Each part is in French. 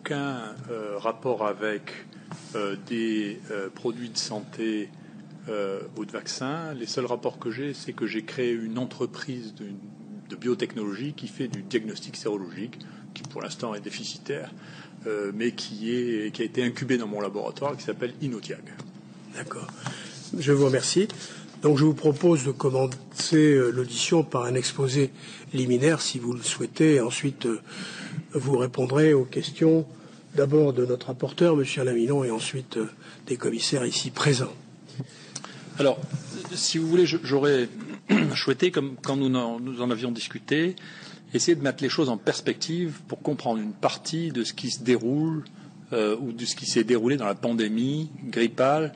aucun rapport avec des produits de santé ou de vaccins. Les seuls rapports que j'ai, c'est que j'ai créé une entreprise de biotechnologie qui fait du diagnostic sérologique, qui pour l'instant est déficitaire, mais qui a été incubée dans mon laboratoire, qui s'appelle Inotiag. D'accord. Je vous remercie. Donc je vous propose de commencer l'audition par un exposé liminaire, si vous le souhaitez. Ensuite, vous répondrez aux questions d'abord de notre rapporteur, M. Alain Milon, et ensuite des commissaires ici présents. Alors, si vous voulez, j'aurais souhaité, comme quand nous en avions discuté, essayer de mettre les choses en perspective pour comprendre une partie de ce qui se déroule ou de ce qui s'est déroulé dans la pandémie grippale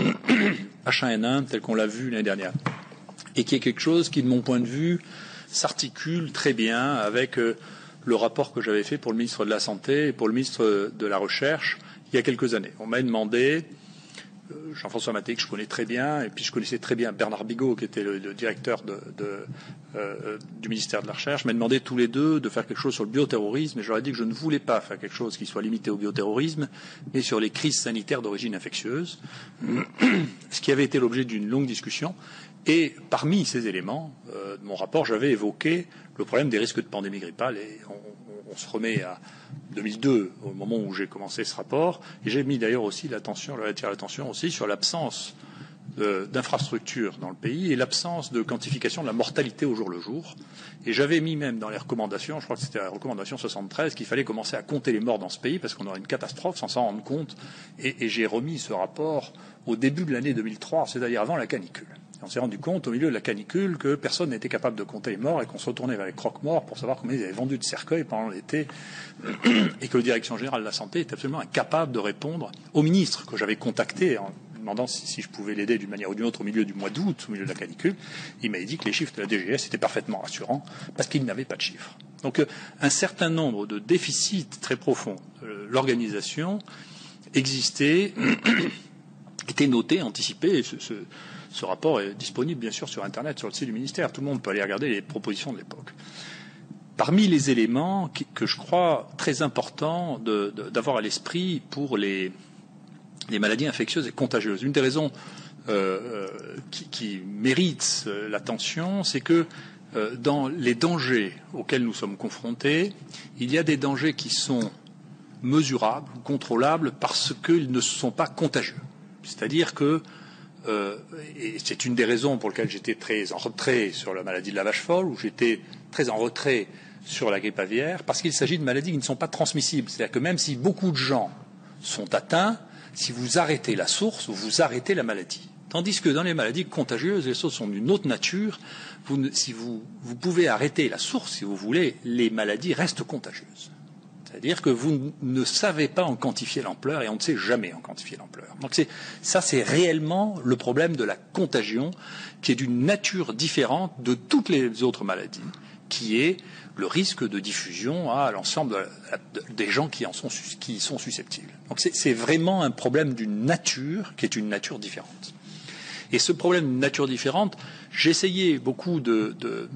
H1N1 tel qu'on l'a vu l'année dernière, et qui est quelque chose qui, de mon point de vue, s'articule très bien avec le rapport que j'avais fait pour le ministre de la Santé et pour le ministre de la Recherche il y a quelques années. On m'a demandé, Jean-François Mattei, que je connais très bien, et puis je connaissais très bien Bernard Bigot, qui était le directeur du ministère de la Recherche, m'a demandé tous les deux de faire quelque chose sur le bioterrorisme, et je leur ai dit que je ne voulais pas faire quelque chose qui soit limité au bioterrorisme, mais sur les crises sanitaires d'origine infectieuse, ce qui avait été l'objet d'une longue discussion. Et parmi ces éléments de mon rapport, j'avais évoqué le problème des risques de pandémie grippale, et on se remet à 2002, au moment où j'ai commencé ce rapport, et j'ai mis d'ailleurs aussi l'attention aussi sur l'absence d'infrastructures dans le pays et l'absence de quantification de la mortalité au jour le jour. Et j'avais mis même dans les recommandations, je crois que c'était la recommandation 73, qu'il fallait commencer à compter les morts dans ce pays parce qu'on aurait une catastrophe sans s'en rendre compte. Et j'ai remis ce rapport au début de l'année 2003, c'est-à-dire avant la canicule. Et on s'est rendu compte au milieu de la canicule que personne n'était capable de compter les morts et qu'on se retournait vers les croque-morts pour savoir combien ils avaient vendu de cercueils pendant l'été et que la Direction générale de la santé était absolument incapable de répondre au ministre que j'avais contacté en demandant si je pouvais l'aider d'une manière ou d'une autre au milieu du mois d'août, au milieu de la canicule. Il m'avait dit que les chiffres de la DGS étaient parfaitement rassurants parce qu'il n'avait pas de chiffres. Donc un certain nombre de déficits très profonds de l'organisation existaient, étaient notés, anticipés. Et ce rapport est disponible bien sûr sur Internet, sur le site du ministère. Tout le monde peut aller regarder les propositions de l'époque. Parmi les éléments que je crois très importants d'avoir à l'esprit pour les maladies infectieuses et contagieuses. Une des raisons qui mérite l'attention, c'est que dans les dangers auxquels nous sommes confrontés, il y a des dangers qui sont mesurables, contrôlables, parce qu'ils ne sont pas contagieux. C'est-à-dire que, et c'est une des raisons pour lesquelles j'étais très en retrait sur la maladie de la vache folle, ou j'étais très en retrait sur la grippe aviaire, parce qu'il s'agit de maladies qui ne sont pas transmissibles. C'est-à-dire que même si beaucoup de gens sont atteints, si vous arrêtez la source, vous arrêtez la maladie. Tandis que dans les maladies contagieuses, les choses sont d'une autre nature. Si vous pouvez arrêter la source, si vous voulez, les maladies restent contagieuses. C'est-à-dire que vous ne savez pas en quantifier l'ampleur et on ne sait jamais en quantifier l'ampleur. Donc c'est réellement le problème de la contagion qui est d'une nature différente de toutes les autres maladies, qui est le risque de diffusion à l'ensemble des gens qui y sont susceptibles. Donc c'est vraiment un problème d'une nature qui est une nature différente. Et ce problème d'une nature différente, j'essayais beaucoup de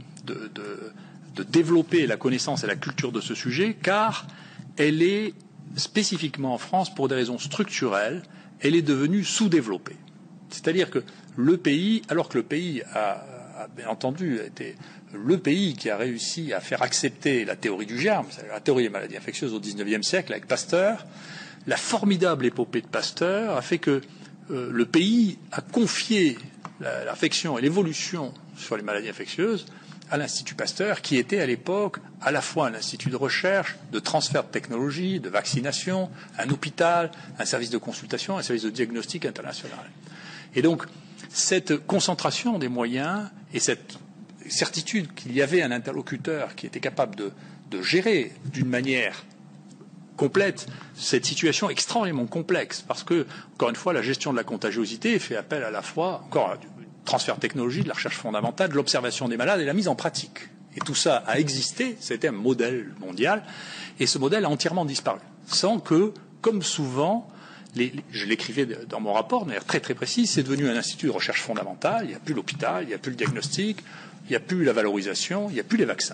développer la connaissance et la culture de ce sujet, car elle est spécifiquement en France, pour des raisons structurelles, elle est devenue sous-développée. C'est-à-dire que le pays, alors que le pays a bien entendu été le pays qui a réussi à faire accepter la théorie du germe, la théorie des maladies infectieuses au XIXe siècle avec Pasteur, la formidable épopée de Pasteur a fait que le pays a confié l'affection et l'évolution sur les maladies infectieuses à l'Institut Pasteur, qui était à l'époque à la fois un institut de recherche, de transfert de technologie, de vaccination, un hôpital, un service de consultation, un service de diagnostic international. Et donc, cette concentration des moyens et cette certitude qu'il y avait un interlocuteur qui était capable de gérer d'une manière complète cette situation extrêmement complexe, parce que, encore une fois, la gestion de la contagiosité fait appel à la fois, encore à du transfert de technologie, de la recherche fondamentale, de l'observation des malades et la mise en pratique. Et tout ça a existé, c'était un modèle mondial, et ce modèle a entièrement disparu, sans que, comme souvent, je l'écrivais dans mon rapport de manière très très précise, c'est devenu un institut de recherche fondamentale, il n'y a plus l'hôpital, il n'y a plus le diagnostic, il n'y a plus la valorisation, il n'y a plus les vaccins.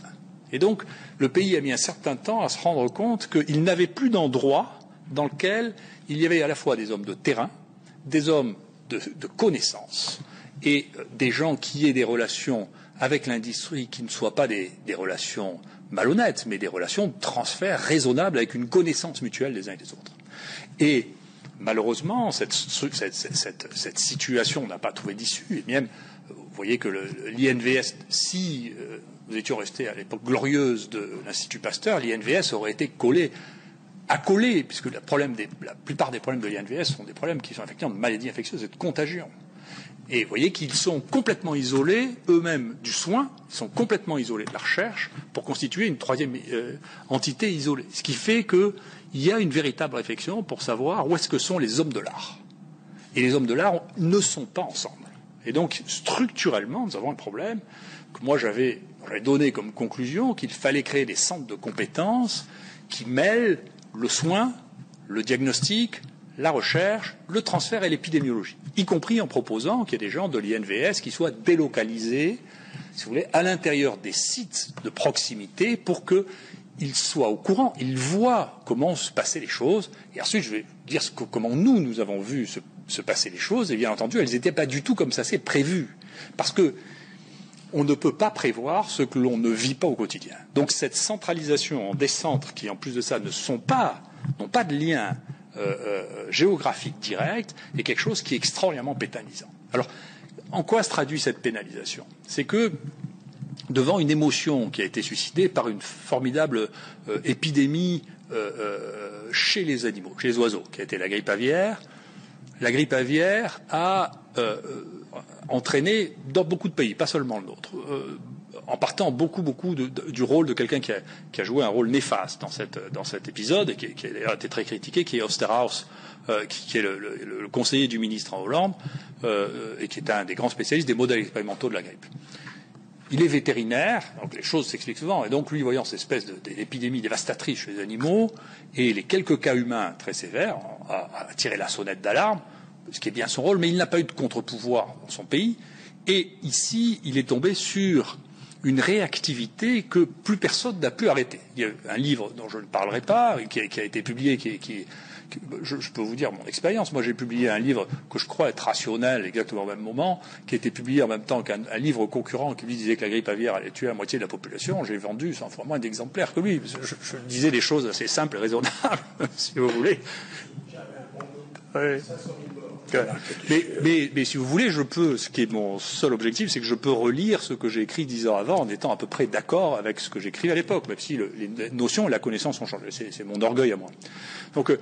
Et donc, le pays a mis un certain temps à se rendre compte qu'il n'avait plus d'endroit dans lequel il y avait à la fois des hommes de terrain, des hommes de connaissance et des gens qui aient des relations avec l'industrie qui ne soient pas des relations malhonnêtes, mais des relations de transfert raisonnables avec une connaissance mutuelle des uns et des autres. Et malheureusement, cette situation n'a pas trouvé d'issue. Et même, vous voyez que l'INVS, si nous étions restés à l'époque glorieuse de l'Institut Pasteur, l'INVS aurait été accolé, puisque la plupart des problèmes de l'INVS sont des problèmes qui sont effectivement de maladies infectieuses et de contagion. Et vous voyez qu'ils sont complètement isolés, eux-mêmes, du soin, ils sont complètement isolés de la recherche pour constituer une troisième entité isolée. Ce qui fait qu'il y a une véritable réflexion pour savoir où est-ce que sont les hommes de l'art. Et les hommes de l'art ne sont pas ensemble. Et donc, structurellement, nous avons un problème que moi j'avais donné comme conclusion qu'il fallait créer des centres de compétences qui mêlent le soin, le diagnostic, la recherche, le transfert et l'épidémiologie, y compris en proposant qu'il y ait des gens de l'INVS qui soient délocalisés, si vous voulez, à l'intérieur des sites de proximité pour qu'ils soient au courant, ils voient comment se passaient les choses. Et ensuite, je vais dire comment nous avons vu se passer les choses. Et bien entendu, elles n'étaient pas du tout comme ça c'est prévu. Parce que on ne peut pas prévoir ce que l'on ne vit pas au quotidien. Donc cette centralisation en des centres qui, en plus de ça, n'ont pas de lien géographique direct est quelque chose qui est extraordinairement pénalisant. Alors, en quoi se traduit cette pénalisation? C'est que, devant une émotion qui a été suscitée par une formidable épidémie chez les animaux, chez les oiseaux, qui a été la grippe aviaire a entraîné dans beaucoup de pays, pas seulement le nôtre, en partant beaucoup du rôle de quelqu'un qui a joué un rôle néfaste dans cet épisode et qui a d'ailleurs été très critiqué, qui est Osterhaus, qui est le conseiller du ministre en Hollande et qui est un des grands spécialistes des modèles expérimentaux de la grippe. Il est vétérinaire, donc les choses s'expliquent souvent, et donc lui, voyant cette espèce d'épidémie dévastatrice chez les animaux et les quelques cas humains très sévères, a tiré la sonnette d'alarme, ce qui est bien son rôle, mais il n'a pas eu de contre-pouvoir dans son pays. Et ici, il est tombé sur une réactivité que plus personne n'a pu arrêter. Il y a un livre dont je ne parlerai pas, qui a été publié, je peux vous dire mon expérience. Moi, j'ai publié un livre que je crois être rationnel exactement au même moment, qui a été publié en même temps qu'un livre concurrent qui lui disait que la grippe aviaire allait tuer la moitié de la population. J'ai vendu 100 fois moins d'exemplaires que lui. Je disais des choses assez simples et raisonnables, si vous voulez. Ouais. Mais si vous voulez, ce qui est mon seul objectif, c'est que je peux relire ce que j'ai écrit 10 ans avant en étant à peu près d'accord avec ce que j'écrivais à l'époque, même si les notions et la connaissance ont changé. C'est mon orgueil à moi. Donc,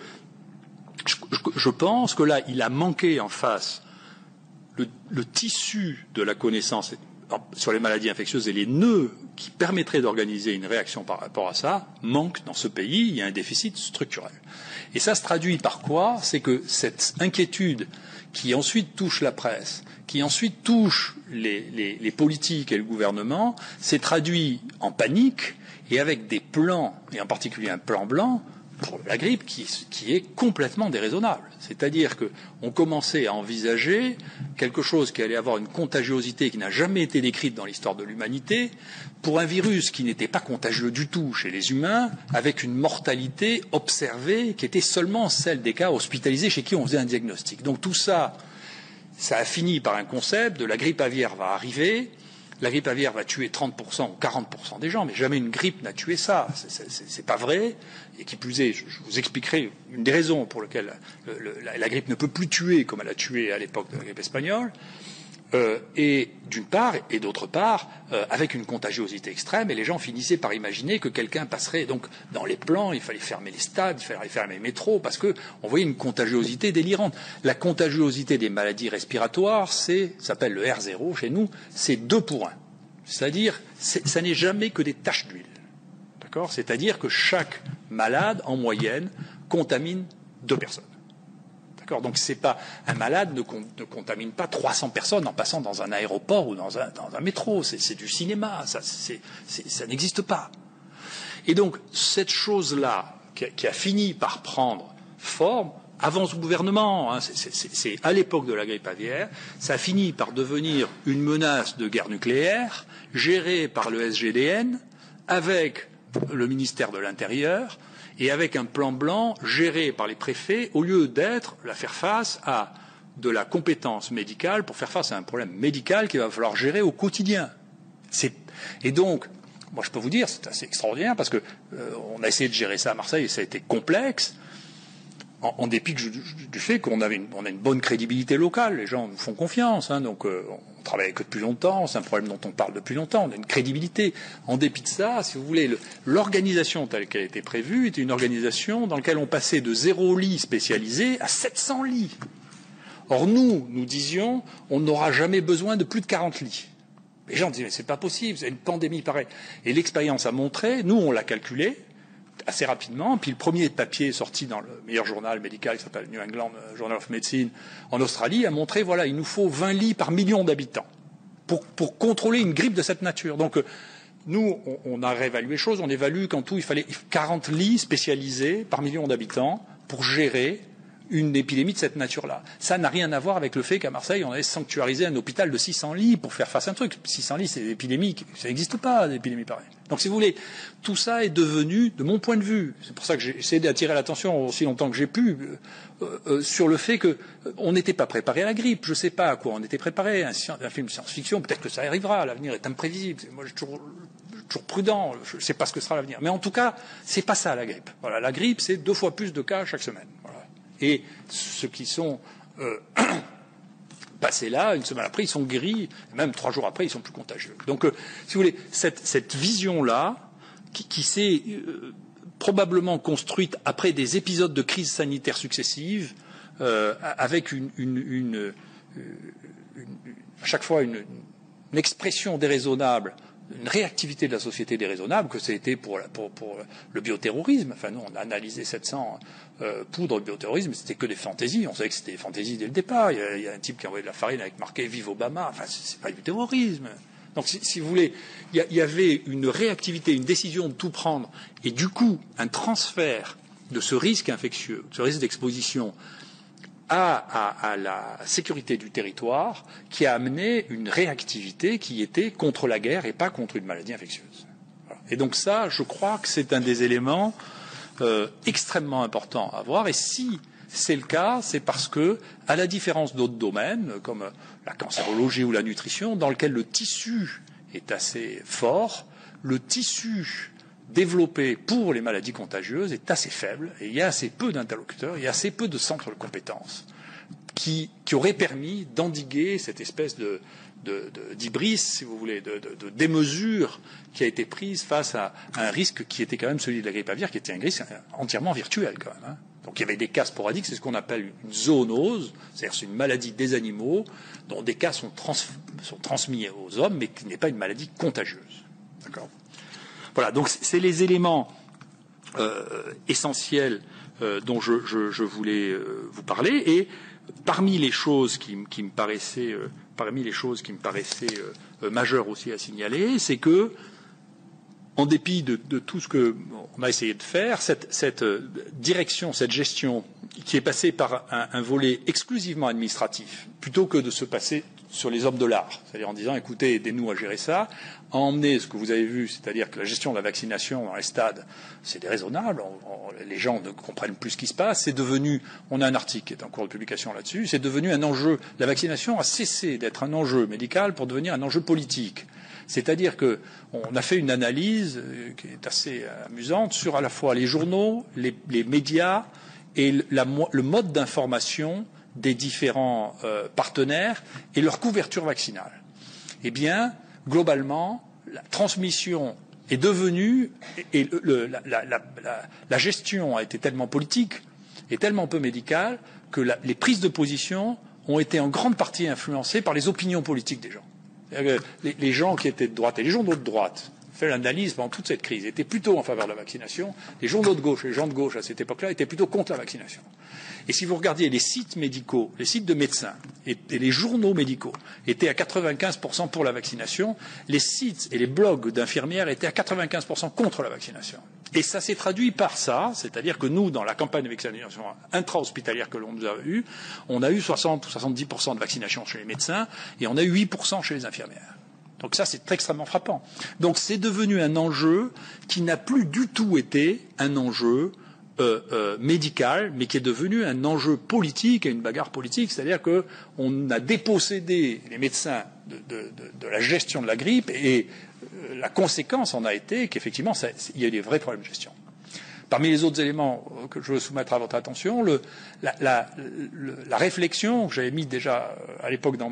je pense que là, il a manqué en face le tissu de la connaissance sur les maladies infectieuses et les nœuds qui permettraient d'organiser une réaction par rapport à ça manquent dans ce pays. Il y a un déficit structurel. Et ça se traduit par quoi? C'est que cette inquiétude qui ensuite touche la presse, qui ensuite touche les politiques et le gouvernement, s'est traduit en panique et avec des plans, et en particulier un plan blanc, pour la grippe qui est complètement déraisonnable. C'est-à-dire qu'on commençait à envisager quelque chose qui allait avoir une contagiosité qui n'a jamais été décrite dans l'histoire de l'humanité, pour un virus qui n'était pas contagieux du tout chez les humains, avec une mortalité observée qui était seulement celle des cas hospitalisés chez qui on faisait un diagnostic. Donc tout ça, ça a fini par un concept de la grippe aviaire va arriver. La grippe aviaire va tuer 30% ou 40% des gens, mais jamais une grippe n'a tué ça. C'est pas vrai. Et qui plus est, je vous expliquerai une des raisons pour lesquelles la grippe ne peut plus tuer comme elle a tué à l'époque de la grippe espagnole. Et d'une part, et d'autre part, avec une contagiosité extrême, et les gens finissaient par imaginer que quelqu'un passerait. Donc, dans les plans, il fallait fermer les stades, il fallait fermer les métros, parce que on voyait une contagiosité délirante. La contagiosité des maladies respiratoires, s'appelle le R0 chez nous, c'est 2 pour 1. C'est-à-dire, ça n'est jamais que des taches d'huile. D'accord? C'est-à-dire que chaque malade, en moyenne, contamine 2 personnes. Donc c'est pas un malade ne contamine pas 300 personnes en passant dans un aéroport ou dans un métro. C'est du cinéma, ça n'existe pas. Et donc cette chose-là qui a fini par prendre forme avant ce gouvernement, hein, c'est à l'époque de la grippe aviaire, ça a fini par devenir une menace de guerre nucléaire gérée par le SGDN avec le ministère de l'Intérieur et avec un plan blanc géré par les préfets, au lieu d'être la faire face à de la compétence médicale pour faire face à un problème médical qu'il va falloir gérer au quotidien. Et donc, moi je peux vous dire, c'est assez extraordinaire parce que on a essayé de gérer ça à Marseille et ça a été complexe, en dépit du fait qu'on a une bonne crédibilité locale. Les gens nous font confiance, hein, donc on travaille avec eux depuis longtemps, c'est un problème dont on parle depuis longtemps, on a une crédibilité. En dépit de ça, si vous voulez, l'organisation telle qu'elle a été prévue était une organisation dans laquelle on passait de 0 lit spécialisé à 700 lits. Or nous disions, on n'aura jamais besoin de plus de 40 lits. Les gens disaient, mais c'est pas possible, c'est une pandémie pareille. Et l'expérience a montré, nous on l'a calculé assez rapidement, puis le premier papier sorti dans le meilleur journal médical qui s'appelle New England Journal of Medicine en Australie a montré, voilà, il nous faut 20 lits par million d'habitants pour contrôler une grippe de cette nature. Donc nous, on a réévalué les choses, on évalue qu'en tout il fallait 40 lits spécialisés par million d'habitants pour gérer une épidémie de cette nature-là. Ça n'a rien à voir avec le fait qu'à Marseille, on avait sanctuarisé un hôpital de 600 lits pour faire face à un truc. 600 lits, c'est des épidémies, ça n'existe pas, des épidémies pareilles. Donc, si vous voulez, tout ça est devenu, de mon point de vue, c'est pour ça que j'ai essayé d'attirer l'attention aussi longtemps que j'ai pu, sur le fait qu'on n'était pas préparé à la grippe. Je ne sais pas à quoi on était préparé. Un film de science-fiction, peut-être que ça arrivera. L'avenir est imprévisible. Moi, je suis toujours prudent. Je ne sais pas ce que sera l'avenir. Mais en tout cas, c'est pas ça la grippe. Voilà, la grippe, c'est 2 fois plus de cas chaque semaine. Voilà. Et ceux qui sont passés là, une semaine après, ils sont guéris, même 3 jours après, ils sont plus contagieux. Donc, si vous voulez, cette vision-là, qui s'est probablement construite après des épisodes de crise sanitaire successives, avec à chaque fois une expression déraisonnable, une réactivité de la société déraisonnable, que ça a été pour le bioterrorisme. Enfin, nous, on a analysé 700 poudres de bioterrorisme, c'était que des fantaisies. On savait que c'était des fantaisies dès le départ. Il y a un type qui a envoyé de la farine avec marqué « Vive Obama ». Enfin, c'est pas du terrorisme. Donc, si vous voulez, il y avait une réactivité, une décision de tout prendre, et du coup, un transfert de ce risque infectieux, de ce risque d'exposition, à la sécurité du territoire, qui a amené une réactivité qui était contre la guerre et pas contre une maladie infectieuse. Voilà. Et donc ça, je crois que c'est un des éléments extrêmement importants à voir. Et si c'est le cas, c'est parce que, à la différence d'autres domaines, comme la cancérologie ou la nutrition, dans lequel le tissu est assez fort, le tissu développé pour les maladies contagieuses est assez faible et il y a assez peu d'interlocuteurs, il y a assez peu de centres de compétences qui auraient permis d'endiguer cette espèce d'hybris, si vous voulez, de démesure qui a été prise face à un risque qui était quand même celui de la grippe aviaire, qui était un risque entièrement virtuel quand même. Hein. Donc il y avait des cas sporadiques, c'est ce qu'on appelle une zoonose, c'est-à-dire c'est une maladie des animaux dont des cas sont transmis aux hommes, mais qui n'est pas une maladie contagieuse. D'accord ? Voilà, donc c'est les éléments essentiels dont je voulais vous parler. Et parmi les choses qui me paraissaient, majeures aussi à signaler, c'est que, en dépit de tout ce que on a essayé de faire, cette direction, cette gestion, qui est passée par un volet exclusivement administratif, plutôt que de se passer sur les hommes de l'art, c'est-à-dire en disant écoutez, aidez-nous à gérer ça, à emmener ce que vous avez vu, c'est-à-dire que la gestion de la vaccination dans les stades, c'est déraisonnable, les gens ne comprennent plus ce qui se passe, c'est devenu, on a un article qui est en cours de publication là-dessus, c'est devenu un enjeu, la vaccination a cessé d'être un enjeu médical pour devenir un enjeu politique. C'est-à-dire que on a fait une analyse qui est assez amusante sur à la fois les journaux, les médias et le mode d'information des différents partenaires et leur couverture vaccinale. Eh bien, globalement, la transmission est devenue et la gestion a été tellement politique et tellement peu médicale que les prises de position ont été en grande partie influencées par les opinions politiques des gens. Les gens qui étaient de droite et les journaux de droite, fait l'analyse pendant toute cette crise, étaient plutôt en faveur de la vaccination. Les journaux de gauche, les gens de gauche à cette époque-là étaient plutôt contre la vaccination. Et si vous regardiez les sites médicaux, les sites de médecins et les journaux médicaux étaient à 95% pour la vaccination, les sites et les blogs d'infirmières étaient à 95% contre la vaccination. Et ça s'est traduit par ça, c'est-à-dire que nous, dans la campagne de vaccination intra-hospitalière que l'on nous a eue, on a eu 60 ou 70% de vaccination chez les médecins et on a eu 8% chez les infirmières. Donc ça, c'est extrêmement frappant. Donc c'est devenu un enjeu qui n'a plus du tout été un enjeu médical, mais qui est devenu un enjeu politique et une bagarre politique. C'est-à-dire qu'on a dépossédé les médecins de la gestion de la grippe et la conséquence en a été qu'effectivement, il y a eu des vrais problèmes de gestion. Parmi les autres éléments que je veux soumettre à votre attention, la réflexion que j'avais mise déjà à l'époque dans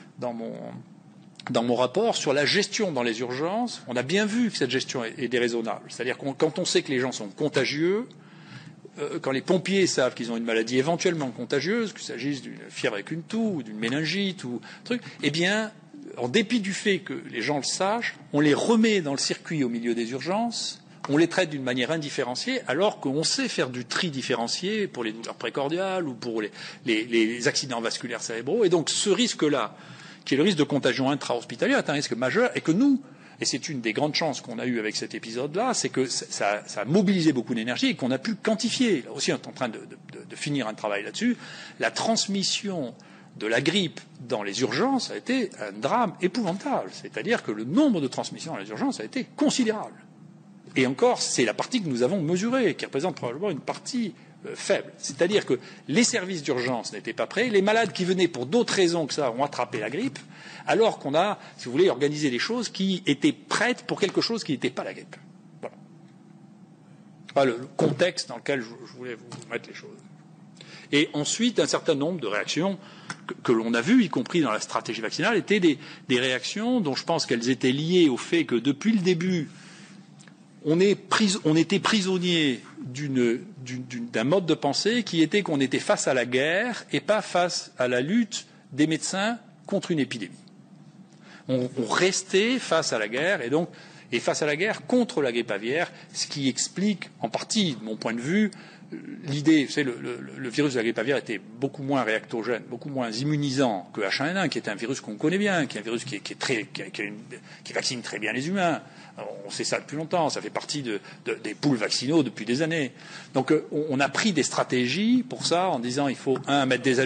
mon rapport sur la gestion dans les urgences, on a bien vu que cette gestion est déraisonnable. C'est-à-dire quand on sait que les gens sont contagieux, quand les pompiers savent qu'ils ont une maladie éventuellement contagieuse, qu'il s'agisse d'une fièvre avec une toux, ou d'une méningite ou truc, eh bien, en dépit du fait que les gens le sachent, on les remet dans le circuit au milieu des urgences, on les traite d'une manière indifférenciée, alors qu'on sait faire du tri différencié pour les douleurs précordiales ou pour les accidents vasculaires cérébraux. Et donc ce risque-là, qui est le risque de contagion intra-hospitalière, est un risque majeur et que nous, et c'est une des grandes chances qu'on a eues avec cet épisode-là, c'est que ça a mobilisé beaucoup d'énergie et qu'on a pu quantifier. Là aussi, on est en train de finir un travail là-dessus. La transmission de la grippe dans les urgences a été un drame épouvantable. C'est-à-dire que le nombre de transmissions dans les urgences a été considérable. Et encore, c'est la partie que nous avons mesurée, qui représente probablement une partie faible. C'est-à-dire que les services d'urgence n'étaient pas prêts, les malades qui venaient pour d'autres raisons que ça ont attrapé la grippe, alors qu'on a, si vous voulez, organisé des choses qui étaient prêtes pour quelque chose qui n'était pas la grippe. Voilà. Voilà le contexte dans lequel je voulais vous mettre les choses. Et ensuite, un certain nombre de réactions que l'on a vues, y compris dans la stratégie vaccinale, étaient des réactions dont je pense qu'elles étaient liées au fait que depuis le début, on était prisonnier d'un mode de pensée qui était qu'on était face à la guerre et pas face à la lutte des médecins contre une épidémie. On restait face à la guerre et face à la guerre contre la grippe aviaire, ce qui explique en partie, de mon point de vue, l'idée, vous savez, le virus de la grippe aviaire était beaucoup moins réactogène, beaucoup moins immunisant que H1N1, qui est un virus qu'on connaît bien, qui est un virus qui vaccine très bien les humains. On sait ça depuis longtemps, ça fait partie des pools vaccinaux depuis des années. Donc on a pris des stratégies pour ça en disant il faut, mettre des...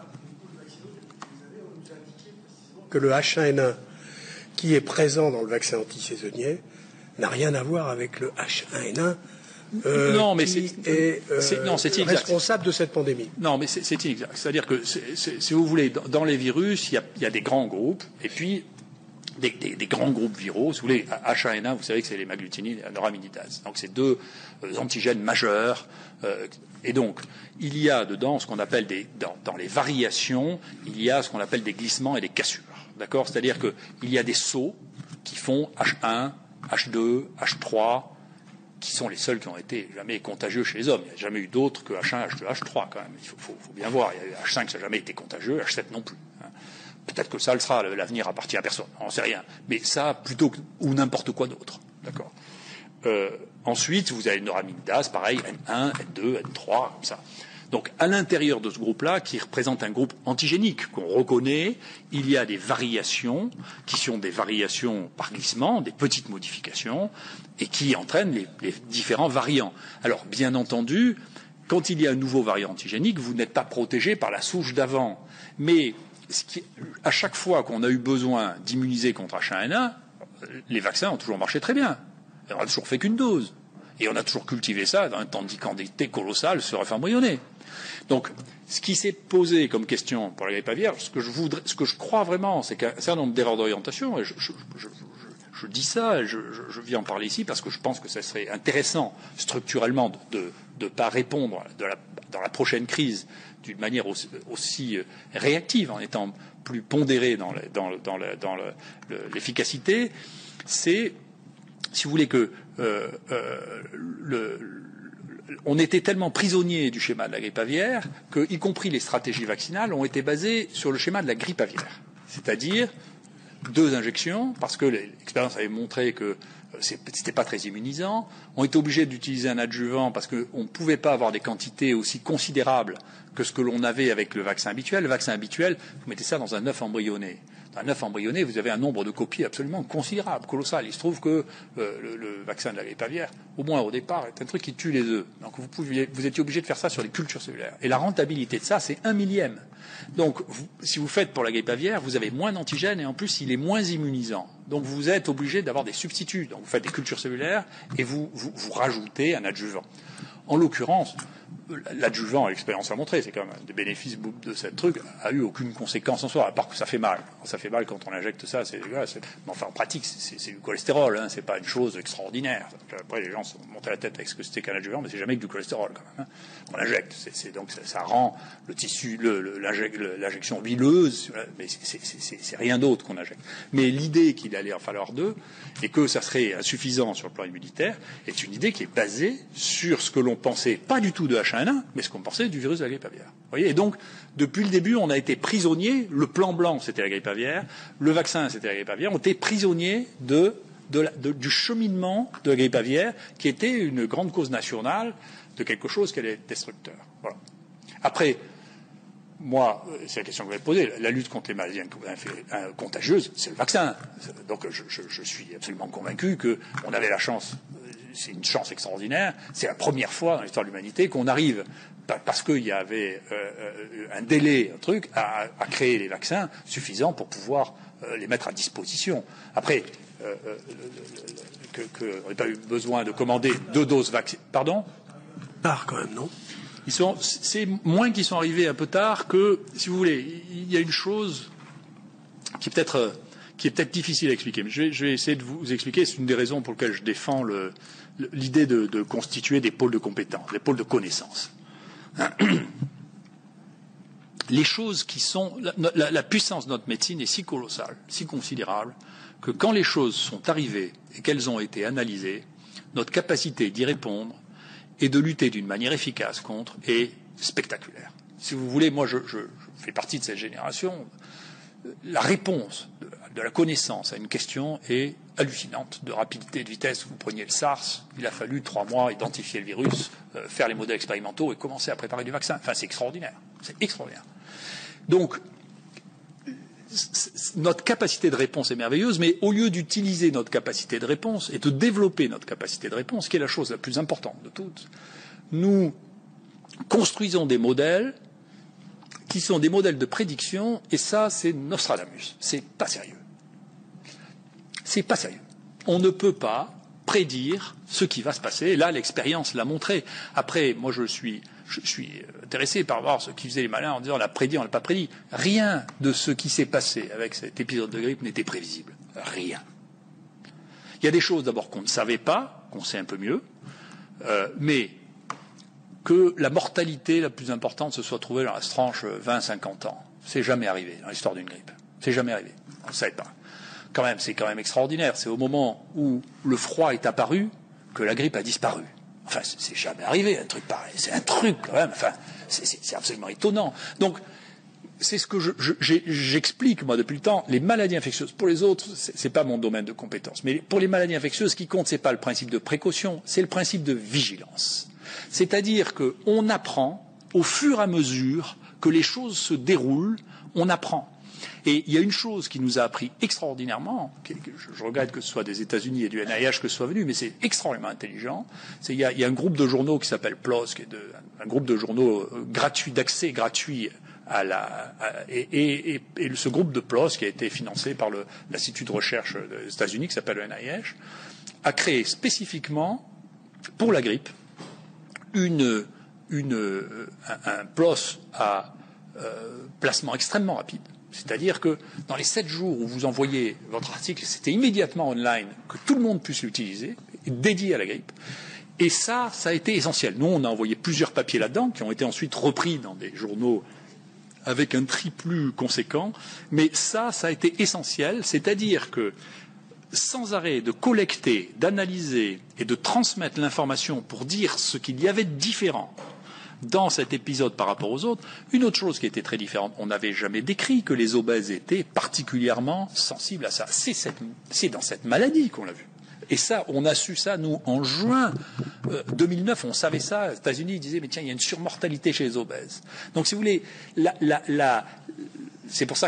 Que le H1N1 qui est présent dans le vaccin antisaisonnier n'a rien à voir avec le H1N1 non, mais c'est responsable de cette pandémie. Non, mais c'est inexact. C'est-à-dire que, si vous voulez, dans les virus, il y a des grands groupes, et puis des grands groupes viraux. Si vous voulez, H1N1, vous savez que c'est les l'hémagglutinin et la neuraminidase. Donc c'est deux antigènes majeurs. Et donc, il y a dedans ce qu'on appelle dans les variations, il y a ce qu'on appelle des glissements et des cassures. D'accord ? C'est-à-dire qu'il y a des sauts qui font H1, H2, H3, qui sont les seuls qui ont été jamais contagieux chez les hommes. Il n'y a jamais eu d'autres que H1, H2, H3 quand même. Il faut bien voir. Il y a eu H5, ça n'a jamais été contagieux, H7 non plus. Peut-être que ça le sera, l'avenir appartient à personne, on n'en sait rien. Mais ça, plutôt ou n'importe quoi d'autre. D'accord. Ensuite, vous avez une neuraminidase, pareil, N1, N2, N3, comme ça. Donc, à l'intérieur de ce groupe-là, qui représente un groupe antigénique qu'on reconnaît, il y a des variations, qui sont des variations par glissement, des petites modifications, et qui entraînent les différents variants. Alors, bien entendu, quand il y a un nouveau variant antigénique, vous n'êtes pas protégé par la souche d'avant. Mais à chaque fois qu'on a eu besoin d'immuniser contre H1N1, les vaccins ont toujours marché très bien. Et on n'a toujours fait qu'une dose. Et on a toujours cultivé ça dans un temps d'icandité colossal sur œuf embryonné. Donc, ce qui s'est posé comme question pour la grippe aviaire, ce que je crois vraiment, c'est qu'un certain nombre d'erreurs d'orientation, et je dis ça, je viens en parler ici parce que je pense que ça serait intéressant structurellement de ne pas répondre dans la prochaine crise d'une manière aussi réactive, en étant plus pondéré dans l'efficacité, c'est, si vous voulez, que on était tellement prisonniers du schéma de la grippe aviaire que, y compris les stratégies vaccinales, ont été basées sur le schéma de la grippe aviaire. C'est-à-dire 2 injections, parce que l'expérience avait montré que c'était pas très immunisant. On était obligé d'utiliser un adjuvant parce qu'on ne pouvait pas avoir des quantités aussi considérables que ce que l'on avait avec le vaccin habituel. Le vaccin habituel, vous mettez ça dans un œuf embryonné. D'un œuf embryoné, vous avez un nombre de copies absolument considérable, colossal. Il se trouve que le vaccin de la grippe aviaire, au moins au départ, est un truc qui tue les œufs. Donc vous étiez obligé de faire ça sur les cultures cellulaires. Et la rentabilité de ça, c'est 1 millième. Donc si vous faites pour la grippe aviaire, vous avez moins d'antigènes et en plus il est moins immunisant. Donc vous êtes obligé d'avoir des substituts. Donc vous faites des cultures cellulaires et vous rajoutez un adjuvant. En l'occurrence, l'adjuvant, l'expérience a montré, c'est quand même des bénéfices de ce truc, a eu aucune conséquence en soi, à part que ça fait mal. Ça fait mal quand on injecte ça, c'est dégueulasse. Mais enfin, en pratique, c'est du cholestérol, hein, c'est pas une chose extraordinaire. Après, les gens se montent à la tête avec ce que c'était qu'un adjuvant, mais c'est jamais que du cholestérol quand même. Hein, qu'on injecte. Donc ça rend le tissu, l'injection huileuse, mais c'est rien d'autre qu'on injecte. Mais l'idée qu'il allait en falloir deux, et que ça serait insuffisant sur le plan immunitaire, est une idée qui est basée sur ce que l'on pensait, pas du tout de H1N1, mais ce qu'on pensait du virus de la grippe aviaire. Vous voyez, et donc, depuis le début, on a été prisonniers, le plan blanc, c'était la grippe aviaire, le vaccin, c'était la grippe aviaire, on était prisonniers du cheminement de la grippe aviaire, qui était une grande cause nationale de quelque chose qui allait être destructeur. Voilà. Après, moi, c'est la question que vous m'avez posée, la lutte contre les maladies contagieuses, c'est le vaccin. Donc je suis absolument convaincu qu'on avait la chance, c'est une chance extraordinaire, c'est la première fois dans l'histoire de l'humanité qu'on arrive, parce qu'il y avait un délai, un truc, à créer les vaccins suffisants pour pouvoir les mettre à disposition. Après, qu'on n'ait pas eu besoin de commander 2 doses vaccins. Pardon ? Tard quand même, non ? C'est moins qu'ils sont arrivés un peu tard que, si vous voulez, il y a une chose qui est peut-être difficile à expliquer. Mais je vais essayer de vous expliquer. C'est une des raisons pour lesquelles je défends l'idée de constituer des pôles de compétences, des pôles de connaissances. Les choses qui sont la puissance de notre médecine est si colossale, si considérable, que quand les choses sont arrivées et qu'elles ont été analysées, notre capacité d'y répondre et de lutter d'une manière efficace contre est spectaculaire. Si vous voulez, moi je fais partie de cette génération. La réponse de la connaissance à une question est hallucinante, de rapidité, de vitesse. Vous preniez le SARS, il a fallu 3 mois identifier le virus, faire les modèles expérimentaux et commencer à préparer du vaccin. Enfin, c'est extraordinaire. C'est extraordinaire. Donc, notre capacité de réponse est merveilleuse, mais au lieu d'utiliser notre capacité de réponse et de développer notre capacité de réponse, qui est la chose la plus importante de toutes, nous construisons des modèles qui sont des modèles de prédiction, et ça, c'est Nostradamus. C'est pas sérieux. C'est pas sérieux. On ne peut pas prédire ce qui va se passer. Et là, l'expérience l'a montré. Après, moi, je suis intéressé par voir ce qui faisait les malins en disant on l'a prédit, on l'a pas prédit. Rien de ce qui s'est passé avec cet épisode de grippe n'était prévisible. Rien. Il y a des choses d'abord qu'on ne savait pas, qu'on sait un peu mieux, mais que la mortalité la plus importante se soit trouvée dans la tranche 20-50 ans. C'est jamais arrivé dans l'histoire d'une grippe. C'est jamais arrivé. On ne savait pas. C'est quand même extraordinaire. C'est au moment où le froid est apparu que la grippe a disparu. Enfin, c'est jamais arrivé, un truc pareil. C'est un truc, quand même. Enfin, c'est absolument étonnant. Donc, c'est ce que j'explique, moi, depuis le temps. Les maladies infectieuses, pour les autres, c'est pas mon domaine de compétence. Mais pour les maladies infectieuses, ce qui compte, c'est pas le principe de précaution, c'est le principe de vigilance. C'est-à-dire qu'on apprend, au fur et à mesure que les choses se déroulent, on apprend. Et il y a une chose qui nous a appris extraordinairement, je regrette que ce soit des États-Unis et du NIH que ce soit venu, mais c'est extrêmement intelligent. Il y a un groupe de journaux qui s'appelle PLOS, qui est un groupe de journaux gratuit, d'accès gratuit et ce groupe de PLOS, qui a été financé par l'Institut de recherche des États-Unis, qui s'appelle le NIH, a créé spécifiquement, pour la grippe, un PLOS à placement extrêmement rapide. C'est-à-dire que dans les 7 jours où vous envoyez votre article, c'était immédiatement online, que tout le monde puisse l'utiliser, dédié à la grippe. Et ça a été essentiel. Nous, on a envoyé plusieurs papiers là-dedans, qui ont été ensuite repris dans des journaux avec un tri plus conséquent. Mais ça a été essentiel. C'est-à-dire que, sans arrêt de collecter, d'analyser et de transmettre l'information pour dire ce qu'il y avait de différent dans cet épisode par rapport aux autres, une autre chose qui était très différente, on n'avait jamais décrit que les obèses étaient particulièrement sensibles à ça. C'est dans cette maladie qu'on l'a vu. Et ça, on a su ça, nous, en juin 2009, on savait ça. Les États-Unis disaient, mais tiens, il y a une surmortalité chez les obèses. Donc, si vous voulez, c'est pour ça que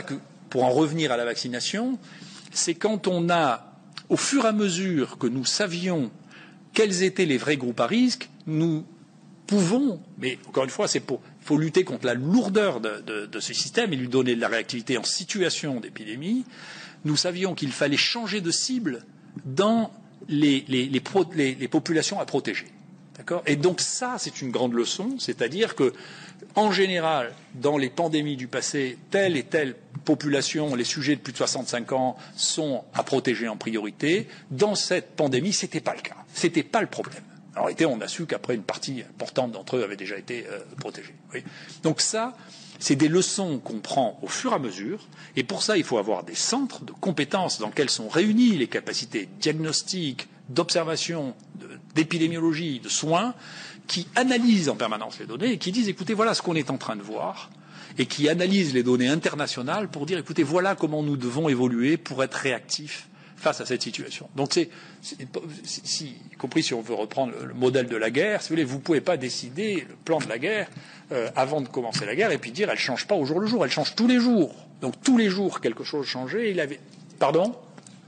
pour en revenir à la vaccination, c'est quand on a, au fur et à mesure que nous savions quels étaient les vrais groupes à risque, nous pouvons, mais encore une fois, il faut lutter contre la lourdeur de ce système et lui donner de la réactivité en situation d'épidémie. Nous savions qu'il fallait changer de cible dans les populations à protéger. D'accord ? Et donc ça, c'est une grande leçon, c'est-à-dire que, en général, dans les pandémies du passé, telle et telle population, les sujets de plus de 65 ans sont à protéger en priorité. Dans cette pandémie, ce n'était pas le cas. Ce n'était pas le problème. En réalité, on a su qu'après, une partie importante d'entre eux avait déjà été protégée. Oui. Donc ça, c'est des leçons qu'on prend au fur et à mesure. Et pour ça, il faut avoir des centres de compétences dans lesquels sont réunies les capacités diagnostiques, d'observation, d'épidémiologie, de soins, qui analysent en permanence les données et qui disent, écoutez, voilà ce qu'on est en train de voir, et qui analysent les données internationales pour dire, écoutez, voilà comment nous devons évoluer pour être réactifs face à cette situation. Donc y compris si on veut reprendre le modèle de la guerre, si vous voulez, vous ne pouvez pas décider le plan de la guerre avant de commencer la guerre et puis dire, elle ne change pas au jour le jour, elle change tous les jours. Donc tous les jours, quelque chose changeait. Pardon ?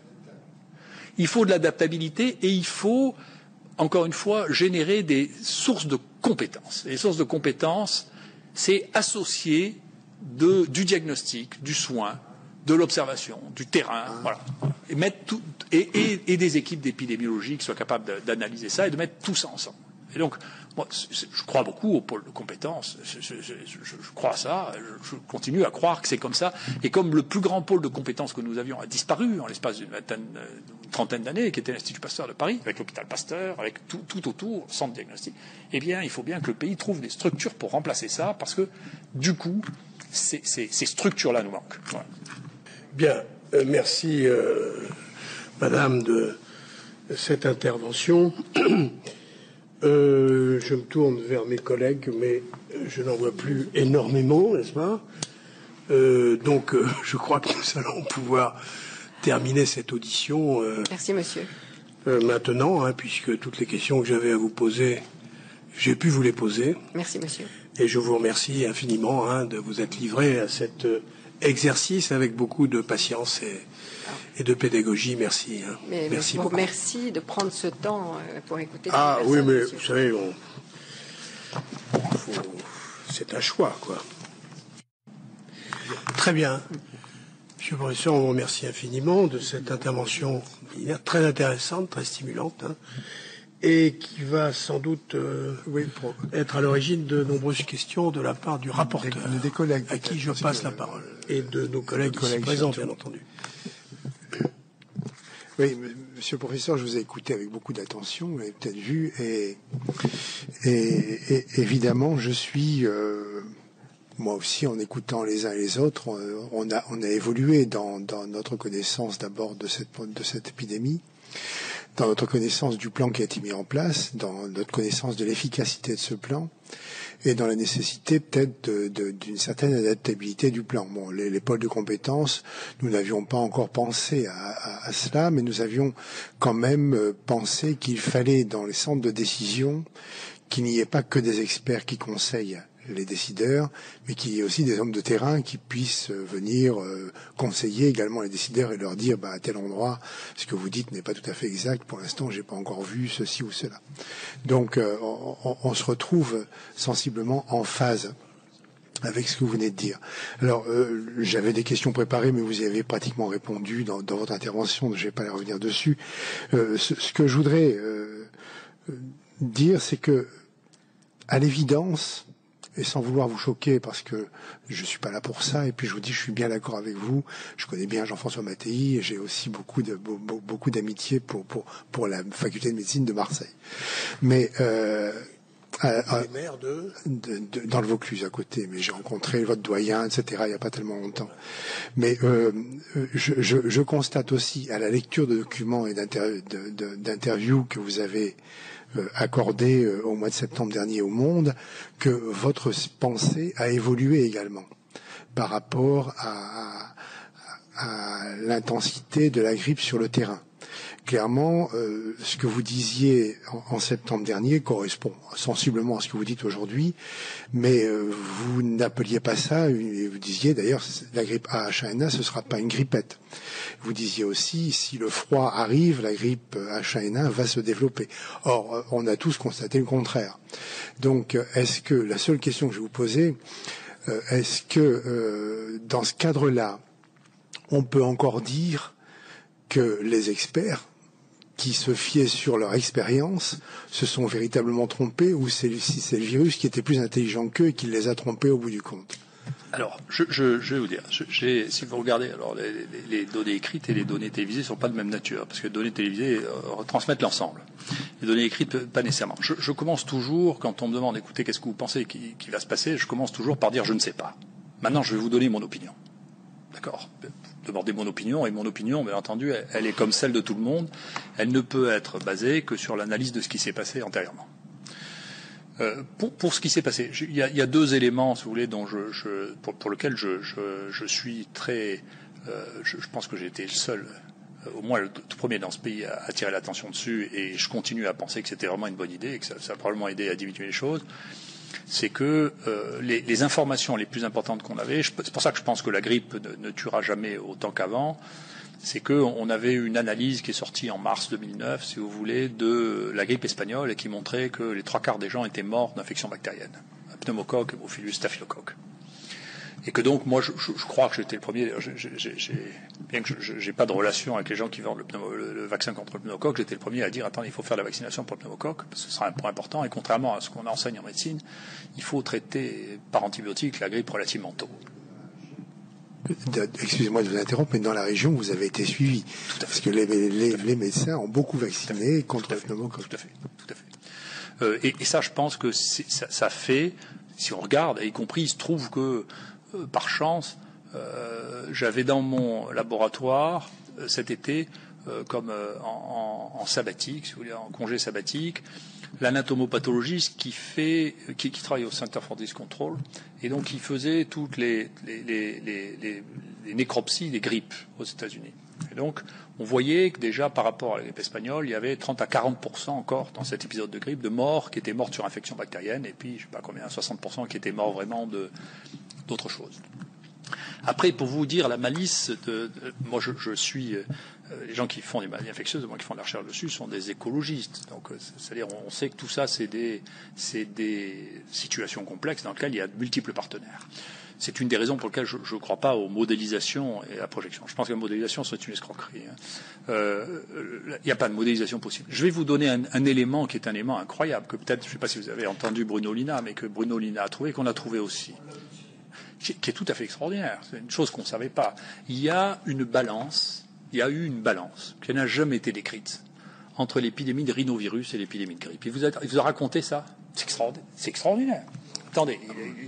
Il faut de l'adaptabilité et il faut, encore une fois, générer des sources de compétences. Et les sources de compétences, c'est associer du diagnostic, du soin, de l'observation, du terrain, voilà. Et mettre tout, et des équipes d'épidémiologie qui soient capables d'analyser ça et de mettre tout ça ensemble. Et donc, moi, je crois beaucoup au pôle de compétences. Je crois à ça. Je continue à croire que c'est comme ça. Et comme le plus grand pôle de compétences que nous avions a disparu en l'espace d'une trentaine d'années, qui était l'Institut Pasteur de Paris, avec l'hôpital Pasteur, avec tout autour, centre diagnostic, eh bien, il faut bien que le pays trouve des structures pour remplacer ça, parce que, du coup, ces structures-là nous manquent. Voilà. Bien. Merci, Madame, de cette intervention. Je me tourne vers mes collègues, mais je n'en vois plus énormément, n'est-ce pas ? Donc, je crois que nous allons pouvoir terminer cette audition. Merci, monsieur. Maintenant, hein, puisque toutes les questions que j'avais à vous poser, j'ai pu vous les poser. Merci, monsieur. Et je vous remercie infiniment de vous être livré à cet exercice avec beaucoup de patience et de pédagogie. Merci. Mais merci beaucoup. beaucoup. Merci de prendre ce temps pour écouter. Ah oui, mais monsieur. vous savez, c'est un choix, quoi. Très bien. Monsieur le professeur, on vous remercie infiniment de cette intervention très intéressante, très stimulante, et qui va sans doute être à l'origine de nombreuses questions de la part du rapporteur, des collègues, à qui je passe la parole, et de nos collègues ici présents, bien entendu. Oui, monsieur le professeur, je vous ai écouté avec beaucoup d'attention, vous l'avez peut-être vu, et évidemment, je suis, moi aussi, en écoutant les uns et les autres, on a évolué dans notre connaissance d'abord de cette épidémie, dans notre connaissance du plan qui a été mis en place, dans notre connaissance de l'efficacité de ce plan, et dans la nécessité peut-être d'une certaine adaptabilité du plan. Bon, les pôles de compétences, nous n'avions pas encore pensé à cela, mais nous avions quand même pensé qu'il fallait, dans les centres de décision, qu'il n'y ait pas que des experts qui conseillent les décideurs, mais qu'il y ait aussi des hommes de terrain qui puissent venir conseiller également les décideurs et leur dire à tel endroit, ce que vous dites n'est pas tout à fait exact, pour l'instant j'ai pas encore vu ceci ou cela. Donc on se retrouve sensiblement en phase avec ce que vous venez de dire. Alors, j'avais des questions préparées, mais vous y avez pratiquement répondu dans votre intervention, donc je ne vais pas y revenir dessus. Ce que je voudrais dire, c'est que, à l'évidence, et sans vouloir vous choquer, parce que je suis pas là pour ça, et puis je vous dis, je suis bien d'accord avec vous. Je connais bien Jean-François Mattei, et j'ai aussi beaucoup d'amitié pour la faculté de médecine de Marseille. Mais dans le Vaucluse à côté, mais j'ai rencontré votre doyen, etc. il n'y a pas tellement longtemps. Mais je constate aussi à la lecture de documents et d'interviews que vous avez accordé au mois de septembre dernier au Monde, que votre pensée a évolué également par rapport à l'intensité de la grippe sur le terrain. clairement, ce que vous disiez en septembre dernier correspond sensiblement à ce que vous dites aujourd'hui, mais vous n'appeliez pas ça, vous disiez d'ailleurs, la grippe A-H1N1, ce ne sera pas une grippette. Vous disiez aussi, si le froid arrive, la grippe H1N1 va se développer. Or, on a tous constaté le contraire. Donc, est-ce que, la seule question que je vais vous poser, est-ce que dans ce cadre-là, on peut encore dire que les experts qui se fiaient sur leur expérience se sont véritablement trompés, ou c'est le virus qui était plus intelligent qu'eux et qui les a trompés au bout du compte? Alors, je vais vous dire, si vous regardez, alors les données écrites et les données télévisées ne sont pas de même nature, parce que les données télévisées retransmettent l'ensemble. Les données écrites, pas nécessairement. Je commence toujours, quand on me demande, écoutez, qu'est-ce que vous pensez qui va se passer, je commence toujours par dire je ne sais pas. Maintenant, je vais vous donner mon opinion. D'accord? Demander mon opinion, et mon opinion, bien entendu, elle est comme celle de tout le monde. Elle ne peut être basée que sur l'analyse de ce qui s'est passé antérieurement. Pour ce qui s'est passé, il y a deux éléments, si vous voulez, dont pour lesquels je suis très. Je pense que j'ai été le seul, au moins le tout premier dans ce pays, à attirer l'attention dessus, et je continue à penser que c'était vraiment une bonne idée et que ça a probablement aidé à diminuer les choses. C'est que les informations les plus importantes qu'on avait, c'est pour ça que je pense que la grippe ne tuera jamais autant qu'avant, c'est qu'on avait une analyse qui est sortie en mars 2009, si vous voulez, de la grippe espagnole et qui montrait que les 3/4 des gens étaient morts d'infections bactériennes, pneumocoque, hémophilus, staphylocoque. Et que donc, moi, je crois que j'étais le premier. Bien que j'ai pas de relation avec les gens qui vendent le vaccin contre le pneumocoque, j'étais le premier à dire attendez, il faut faire la vaccination pour le pneumocoque, parce que ce sera un point important. Et contrairement à ce qu'on enseigne en médecine, il faut traiter par antibiotiques la grippe relativement tôt. Excusez-moi de vous interrompre, mais dans la région, vous avez été suivi. Tout à fait. Parce que les médecins ont beaucoup vacciné contre le pneumocoque. Tout à fait. Et ça, je pense que ça fait, si on regarde, y compris, il se trouve que par chance, j'avais dans mon laboratoire cet été, comme en sabbatique, si vous voulez, en congé sabbatique, l'anatomopathologie qui travaille au Center for Disease Control, et donc qui faisait toutes les nécropsies des grippes aux États-Unis. Et donc, on voyait que déjà par rapport à la grippe espagnole, il y avait 30 à 40% encore dans cet épisode de grippe de morts qui étaient mortes sur infection bactérienne, et puis je sais pas combien, 60% qui étaient morts vraiment d'autres choses. Après, pour vous dire la malice, moi je suis les gens qui font des maladies infectieuses, moi qui font de la recherche dessus, sont des écologistes. Donc, c'est-à-dire, on sait que tout ça, c'est des situations complexes dans lesquelles il y a de multiples partenaires. C'est une des raisons pour lesquelles je ne crois pas aux modélisations et à la projection. Je pense que la modélisation, c'est une escroquerie. Il n'y a pas de modélisation possible. Je vais vous donner un élément qui est un élément incroyable, que peut-être, je ne sais pas si vous avez entendu Bruno Lina, mais que Bruno Lina a trouvé, qu'on a trouvé aussi, qui est tout à fait extraordinaire. C'est une chose qu'on ne savait pas. Il y a eu une balance qui n'a jamais été décrite entre l'épidémie de rhinovirus et l'épidémie de grippe. Il vous a raconté ça. C'est extraordinaire. Attendez,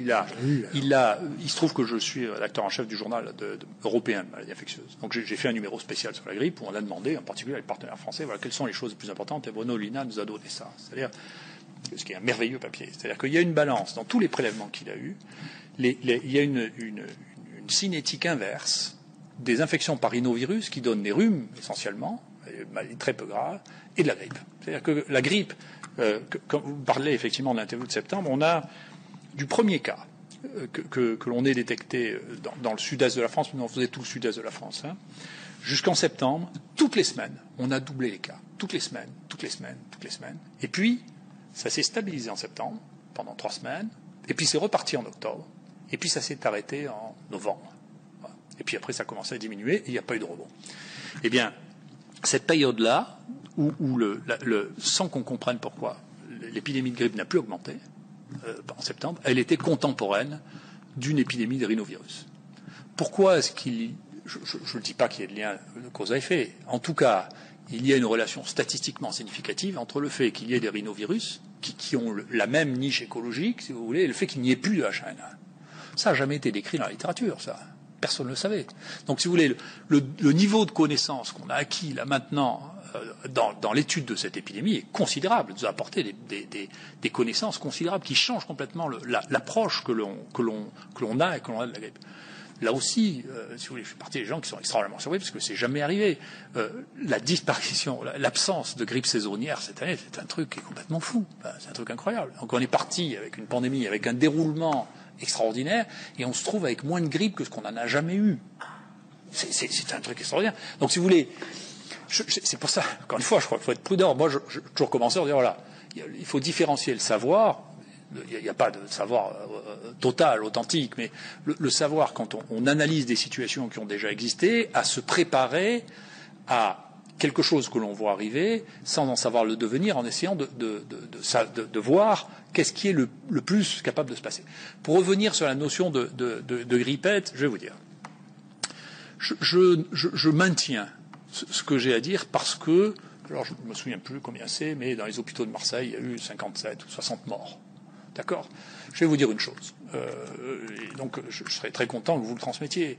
il se trouve que je suis rédacteur en chef du journal européen de maladies infectieuses. Donc j'ai fait un numéro spécial sur la grippe où on a demandé, en particulier avec les partenaires français, voilà, quelles sont les choses les plus importantes. Et Bruno Lina nous a donné ça. C'est-à-dire, ce qui est un merveilleux papier. C'est-à-dire qu'il y a une balance dans tous les prélèvements qu'il a eus. Il y a une cinétique inverse des infections par rhinovirus qui donnent des rhumes essentiellement, des maladies très peu graves, et de la grippe. C'est-à-dire que la grippe, quand vous parlez effectivement de l'interview de septembre, on a du premier cas que l'on ait détecté dans le sud-est de la France, nous on faisait tout le sud-est de la France, jusqu'en septembre, toutes les semaines, on a doublé les cas. Toutes les semaines. Et puis, ça s'est stabilisé en septembre, pendant 3 semaines, et puis c'est reparti en octobre, et puis ça s'est arrêté en novembre. Voilà. Et puis après, ça a commencé à diminuer, et il n'y a pas eu de rebond. Eh bien, cette période-là, où sans qu'on comprenne pourquoi, l'épidémie de grippe n'a plus augmenté, en septembre, elle était contemporaine d'une épidémie de rhinovirus. Pourquoi est-ce qu'il... Je ne dis pas qu'il y ait de lien de cause à effet. En tout cas, il y a une relation statistiquement significative entre le fait qu'il y ait des rhinovirus qui ont la même niche écologique, si vous voulez, et le fait qu'il n'y ait plus de H1N1. Ça n'a jamais été décrit dans la littérature, ça. Personne ne le savait. Donc, si vous voulez, le niveau de connaissance qu'on a acquis là maintenant dans l'étude de cette épidémie est considérable, nous a apporté des connaissances considérables qui changent complètement l'approche que l'on a et que l'on a de la grippe. là aussi, si vous voulez, je fais partie des gens qui sont extraordinairement surpris parce que c'est jamais arrivé. La disparition, l'absence de grippe saisonnière cette année, c'est un truc qui est complètement fou. C'est un truc incroyable. Donc on est parti avec une pandémie, avec un déroulement extraordinaire, et on se trouve avec moins de grippe que ce qu'on n'en a jamais eu. C'est un truc extraordinaire. Donc si vous voulez, c'est pour ça, encore une fois, je crois qu'il faut être prudent. Moi, je toujours commencé à dire, voilà, il faut différencier le savoir. Il n'y a pas de savoir total, authentique, mais le savoir, quand on analyse des situations qui ont déjà existé, à se préparer à quelque chose que l'on voit arriver, sans en savoir le devenir, en essayant de voir qu'est-ce qui est le plus capable de se passer. Pour revenir sur la notion de grippette, je vais vous dire, je maintiens ce que j'ai à dire parce que, alors je ne me souviens plus combien c'est, mais dans les hôpitaux de Marseille, il y a eu 57 ou 60 morts. D'accord ? Je vais vous dire une chose. Et donc, je serais très content que vous le transmettiez.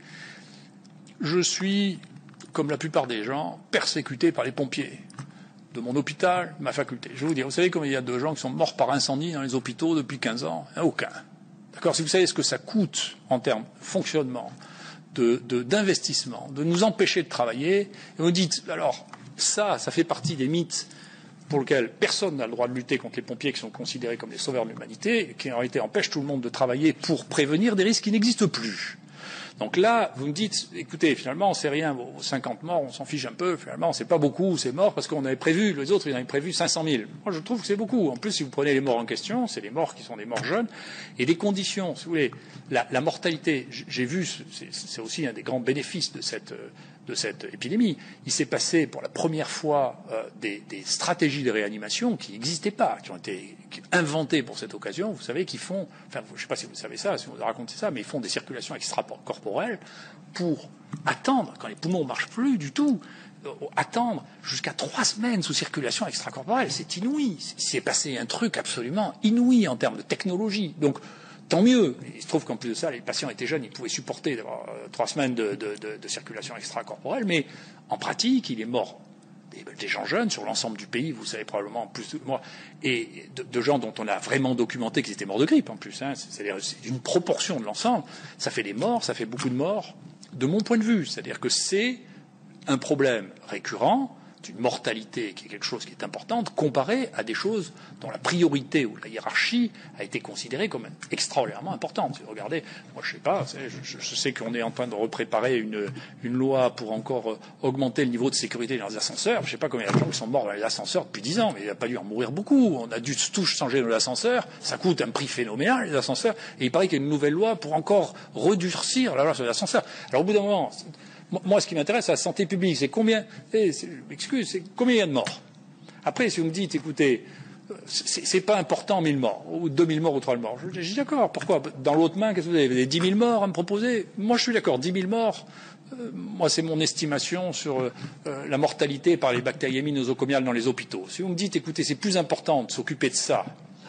Je suis, comme la plupart des gens, persécuté par les pompiers de mon hôpital, de ma faculté. Je vais vous dire, vous savez combien il y a de gens qui sont morts par incendie dans les hôpitaux depuis 15 ans ? Aucun. D'accord ? Si vous savez ce que ça coûte en termes de fonctionnement, d'investissement, de nous empêcher de travailler, et vous dites, alors, ça fait partie des mythes pour lequel personne n'a le droit de lutter contre les pompiers qui sont considérés comme les sauveurs de l'humanité, et qui en réalité empêchent tout le monde de travailler pour prévenir des risques qui n'existent plus. Donc là, vous me dites, écoutez, finalement, c'est rien, vos 50 morts, on s'en fiche un peu, finalement, c'est pas beaucoup, c'est mort, parce qu'on avait prévu, les autres, ils avaient prévu 500 000. Moi, je trouve que c'est beaucoup. En plus, si vous prenez les morts en question, c'est les morts qui sont des morts jeunes, et des conditions, si vous voulez, la mortalité, j'ai vu, c'est aussi un des grands bénéfices de cette épidémie. Il s'est passé pour la première fois des stratégies de réanimation qui n'existaient pas, qui ont été inventées pour cette occasion. Vous savez qu'ils font, enfin, je ne sais pas si vous savez ça, si vous racontez ça, mais ils font des circulations extracorporelles pour attendre, quand les poumons ne marchent plus du tout, attendre jusqu'à 3 semaines sous circulation extracorporelle. C'est inouï. Il s'est passé un truc absolument inouï en termes de technologie. Donc, tant mieux. Il se trouve qu'en plus de ça, les patients étaient jeunes, ils pouvaient supporter d'avoir 3 semaines de circulation extracorporelle, mais en pratique, il est mort des gens jeunes sur l'ensemble du pays, vous savez probablement plus que moi, et de gens dont on a vraiment documenté qu'ils étaient morts de grippe en plus. C'est-à-dire c'est une proportion de l'ensemble. Ça fait des morts, ça fait beaucoup de morts, de mon point de vue. C'est-à-dire que c'est un problème récurrent, d'une mortalité qui est quelque chose qui est importante, comparé à des choses dont la priorité ou la hiérarchie a été considérée comme extraordinairement importante. Si vous regardez, moi je sais pas, je sais qu'on est en train de repréparer une loi pour encore augmenter le niveau de sécurité dans les ascenseurs. Je sais pas combien il y a de gens qui sont morts dans les ascenseurs depuis 10 ans, mais il n'a pas dû en mourir beaucoup. On a dû tous changer nos ascenseurs, ça coûte un prix phénoménal les ascenseurs, et il paraît qu'il y a une nouvelle loi pour encore redurcir la loi sur les ascenseurs. Alors au bout d'un moment, moi, ce qui m'intéresse, c'est la santé publique. C'est combien, c'est combien il y a de morts. Après, si vous me dites, écoutez, c'est pas important 1000 morts, ou 2000 morts, ou 3000 morts. Je dis d'accord. Pourquoi? Dans l'autre main, qu'est-ce que vous avez? Vous avez 10 000 morts à me proposer? Moi, je suis d'accord. 10 000 morts. Moi, c'est mon estimation sur la mortalité par les bactériémies nosocomiales dans les hôpitaux. Si vous me dites, écoutez, c'est plus important de s'occuper de ça.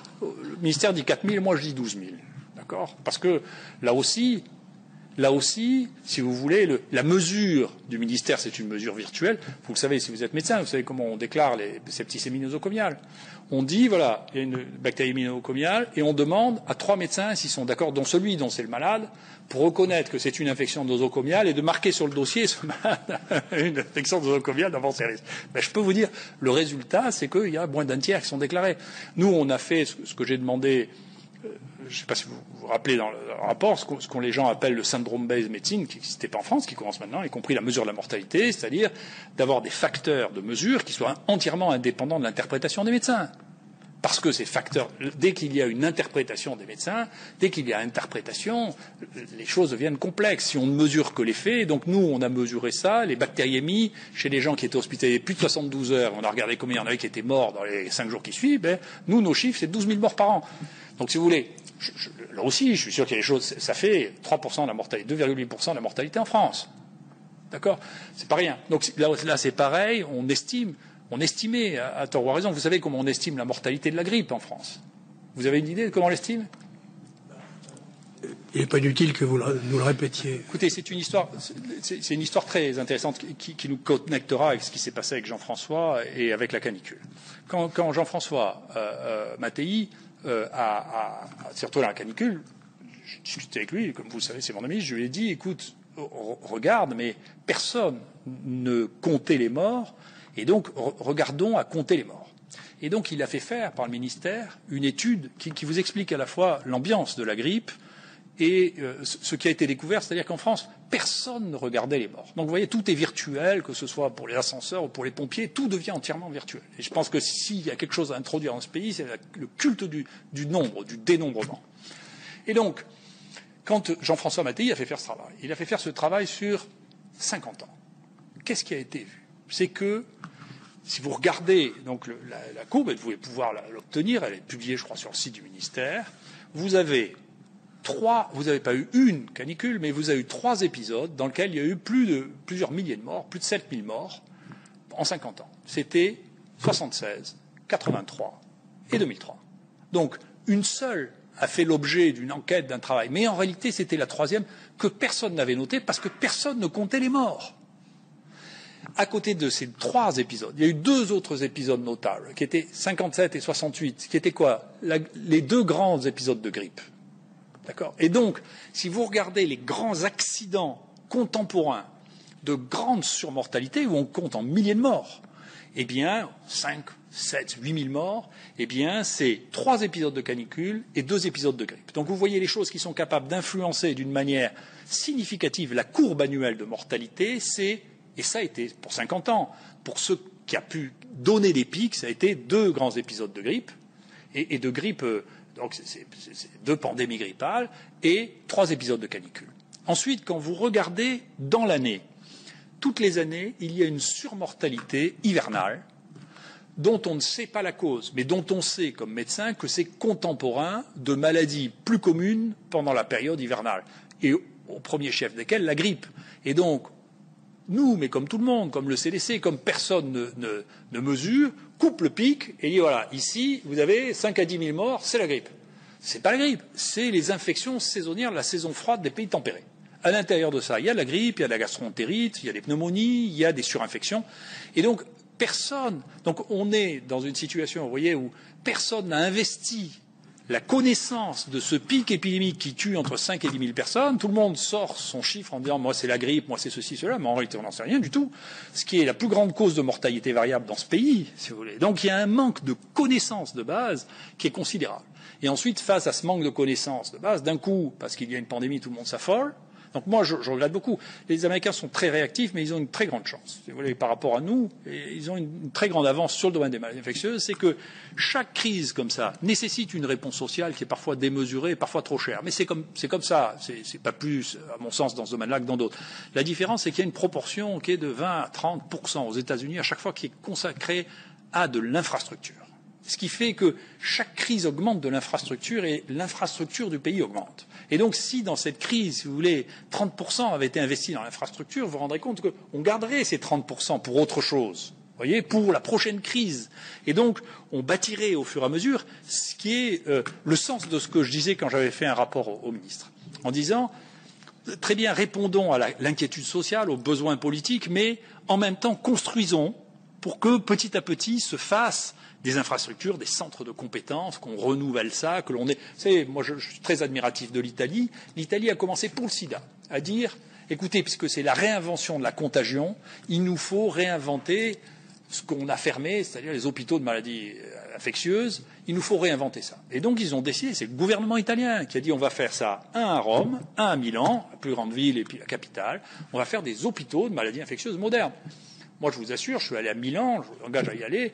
Le ministère dit 4 000, moi, je dis 12 000. D'accord? Parce que, là aussi, si vous voulez, la mesure du ministère, c'est une mesure virtuelle. Vous le savez, si vous êtes médecin, vous savez comment on déclare les septicémies nosocomiales. On dit, voilà, il y a une bactérie nosocomiale, et on demande à 3 médecins s'ils sont d'accord, dont celui dont c'est le malade, pour reconnaître que c'est une infection nosocomiale et de marquer sur le dossier ce malade une infection nosocomiale d'avant ses risques. Ben, je peux vous dire, le résultat, c'est qu'il y a moins d'un tiers qui sont déclarés. Nous, on a fait ce que j'ai demandé. Je ne sais pas si vous vous rappelez dans le rapport, ce que les gens appellent le syndrome-based medicine, qui n'existait pas en France, qui commence maintenant, y compris la mesure de la mortalité, c'est-à-dire d'avoir des facteurs de mesure qui soient entièrement indépendants de l'interprétation des médecins. Parce que ces facteurs, dès qu'il y a une interprétation des médecins, dès qu'il y a interprétation, les choses deviennent complexes. Si on ne mesure que les faits, donc nous, on a mesuré ça, les bactériémies, chez les gens qui étaient hospitalisés plus de 72 heures, on a regardé combien il y en avait qui étaient morts dans les 5 jours qui suivent, ben, nous, nos chiffres, c'est 12 000 morts par an. Donc, si vous voulez, là aussi, je suis sûr qu'il y a des choses, ça fait 3% de la mortalité, 2,8% de la mortalité en France. D'accord? C'est pas rien. Donc, là, c'est pareil, on estimait, à tort ou à raison, vous savez comment on estime la mortalité de la grippe en France? Vous avez une idée de comment on l'estime? Il n'est pas inutile que vous nous le répétiez. Écoutez, c'est une histoire très intéressante qui nous connectera avec ce qui s'est passé avec Jean-François et avec la canicule. Quand Jean-François Mattei s'est retrouvé dans la canicule, j'ai discuté avec lui, comme vous le savez, c'est mon ami, je lui ai dit, écoute, regarde, mais personne ne comptait les morts, et donc regardons à compter les morts. Et donc il a fait faire par le ministère une étude qui vous explique à la fois l'ambiance de la grippe et ce qui a été découvert, c'est-à-dire qu'en France, personne ne regardait les morts. Donc vous voyez, tout est virtuel, que ce soit pour les ascenseurs ou pour les pompiers, tout devient entièrement virtuel. Et je pense que s'il y a quelque chose à introduire dans ce pays, c'est le culte du nombre, du dénombrement. Et donc, quand Jean-François Mattei a fait faire ce travail, il a fait faire ce travail sur 50 ans. Qu'est-ce qui a été vu? C'est que, si vous regardez donc la courbe, et vous allez pouvoir l'obtenir, elle est publiée, je crois, sur le site du ministère, vous n'avez pas eu une canicule, mais vous avez eu 3 épisodes dans lesquels il y a eu plusieurs milliers de morts, plus de 7000 morts en 50 ans. C'était 76, 83 et 2003. Donc, une seule a fait l'objet d'une enquête, d'un travail. Mais en réalité, c'était la 3e que personne n'avait notée parce que personne ne comptait les morts. À côté de ces 3 épisodes, il y a eu 2 autres épisodes notables, qui étaient 57 et 68, qui étaient quoi? Les 2 grands épisodes de grippe. D'accord? Et donc, si vous regardez les grands accidents contemporains de grande surmortalité, où on compte en milliers de morts, eh bien, 5, 7, 8 000 morts, eh bien, c'est 3 épisodes de canicule et 2 épisodes de grippe. Donc vous voyez les choses qui sont capables d'influencer d'une manière significative la courbe annuelle de mortalité, et ça a été pour 50 ans, pour ce qui a pu donner des pics, ça a été 2 grands épisodes de grippe, et de grippe, donc c'est 2 pandémies grippales, et 3 épisodes de canicule. Ensuite, quand vous regardez dans l'année, toutes les années, il y a une surmortalité hivernale dont on ne sait pas la cause, mais dont on sait, comme médecin, que c'est contemporain de maladies plus communes pendant la période hivernale, et au premier chef desquelles la grippe. Et donc, nous, mais comme tout le monde, comme le CDC, comme personne ne mesure, coupe le pic et dit voilà, ici, vous avez 5 à 10 000 morts, c'est la grippe. C'est pas la grippe, c'est les infections saisonnières de la saison froide des pays tempérés. À l'intérieur de ça, il y a la grippe, il y a la gastroentérite, il y a des pneumonies, il y a des surinfections. Et donc, on est dans une situation, vous voyez, où personne n'a investi la connaissance de ce pic épidémique qui tue entre 5 et 10 000 personnes. Tout le monde sort son chiffre en disant moi c'est la grippe, moi c'est ceci, cela, mais en réalité on n'en sait rien du tout. Ce qui est la plus grande cause de mortalité variable dans ce pays, si vous voulez. Donc il y a un manque de connaissances de base qui est considérable. Et ensuite, face à ce manque de connaissances de base, d'un coup, parce qu'il y a une pandémie, tout le monde s'affole. Donc moi, je regrette beaucoup. Les Américains sont très réactifs, mais ils ont une très grande chance. Si vous voulez, par rapport à nous, et ils ont une très grande avance sur le domaine des maladies infectieuses, c'est que chaque crise comme ça nécessite une réponse sociale qui est parfois démesurée, parfois trop chère. Mais c'est comme ça. C'est pas plus, à mon sens, dans ce domaine-là que dans d'autres. La différence, c'est qu'il y a une proportion qui est de 20 à 30% aux États-Unis à chaque fois qui est consacrée à de l'infrastructure. Ce qui fait que chaque crise augmente de l'infrastructure et l'infrastructure du pays augmente. Et donc, si dans cette crise, si vous voulez, 30% avaient été investis dans l'infrastructure, vous vous rendrez compte qu'on garderait ces 30% pour autre chose, vous voyez, pour la prochaine crise. Et donc, on bâtirait au fur et à mesure ce qui est le sens de ce que je disais quand j'avais fait un rapport au ministre, en disant très bien, répondons à l'inquiétude sociale, aux besoins politiques, mais en même temps, construisons pour que petit à petit se fassent des infrastructures, des centres de compétences, qu'on renouvelle ça, que l'on est... Vous savez, moi je suis très admiratif de l'Italie. L'Italie a commencé pour le sida à dire, écoutez, puisque c'est la réinvention de la contagion, il nous faut réinventer ce qu'on a fermé, c'est-à-dire les hôpitaux de maladies infectieuses, il nous faut réinventer ça. Et donc ils ont décidé, c'est le gouvernement italien qui a dit on va faire ça, un à Rome, un à Milan, la plus grande ville et puis la capitale, on va faire des hôpitaux de maladies infectieuses modernes. Moi, je vous assure, je suis allé à Milan, je vous engage à y aller,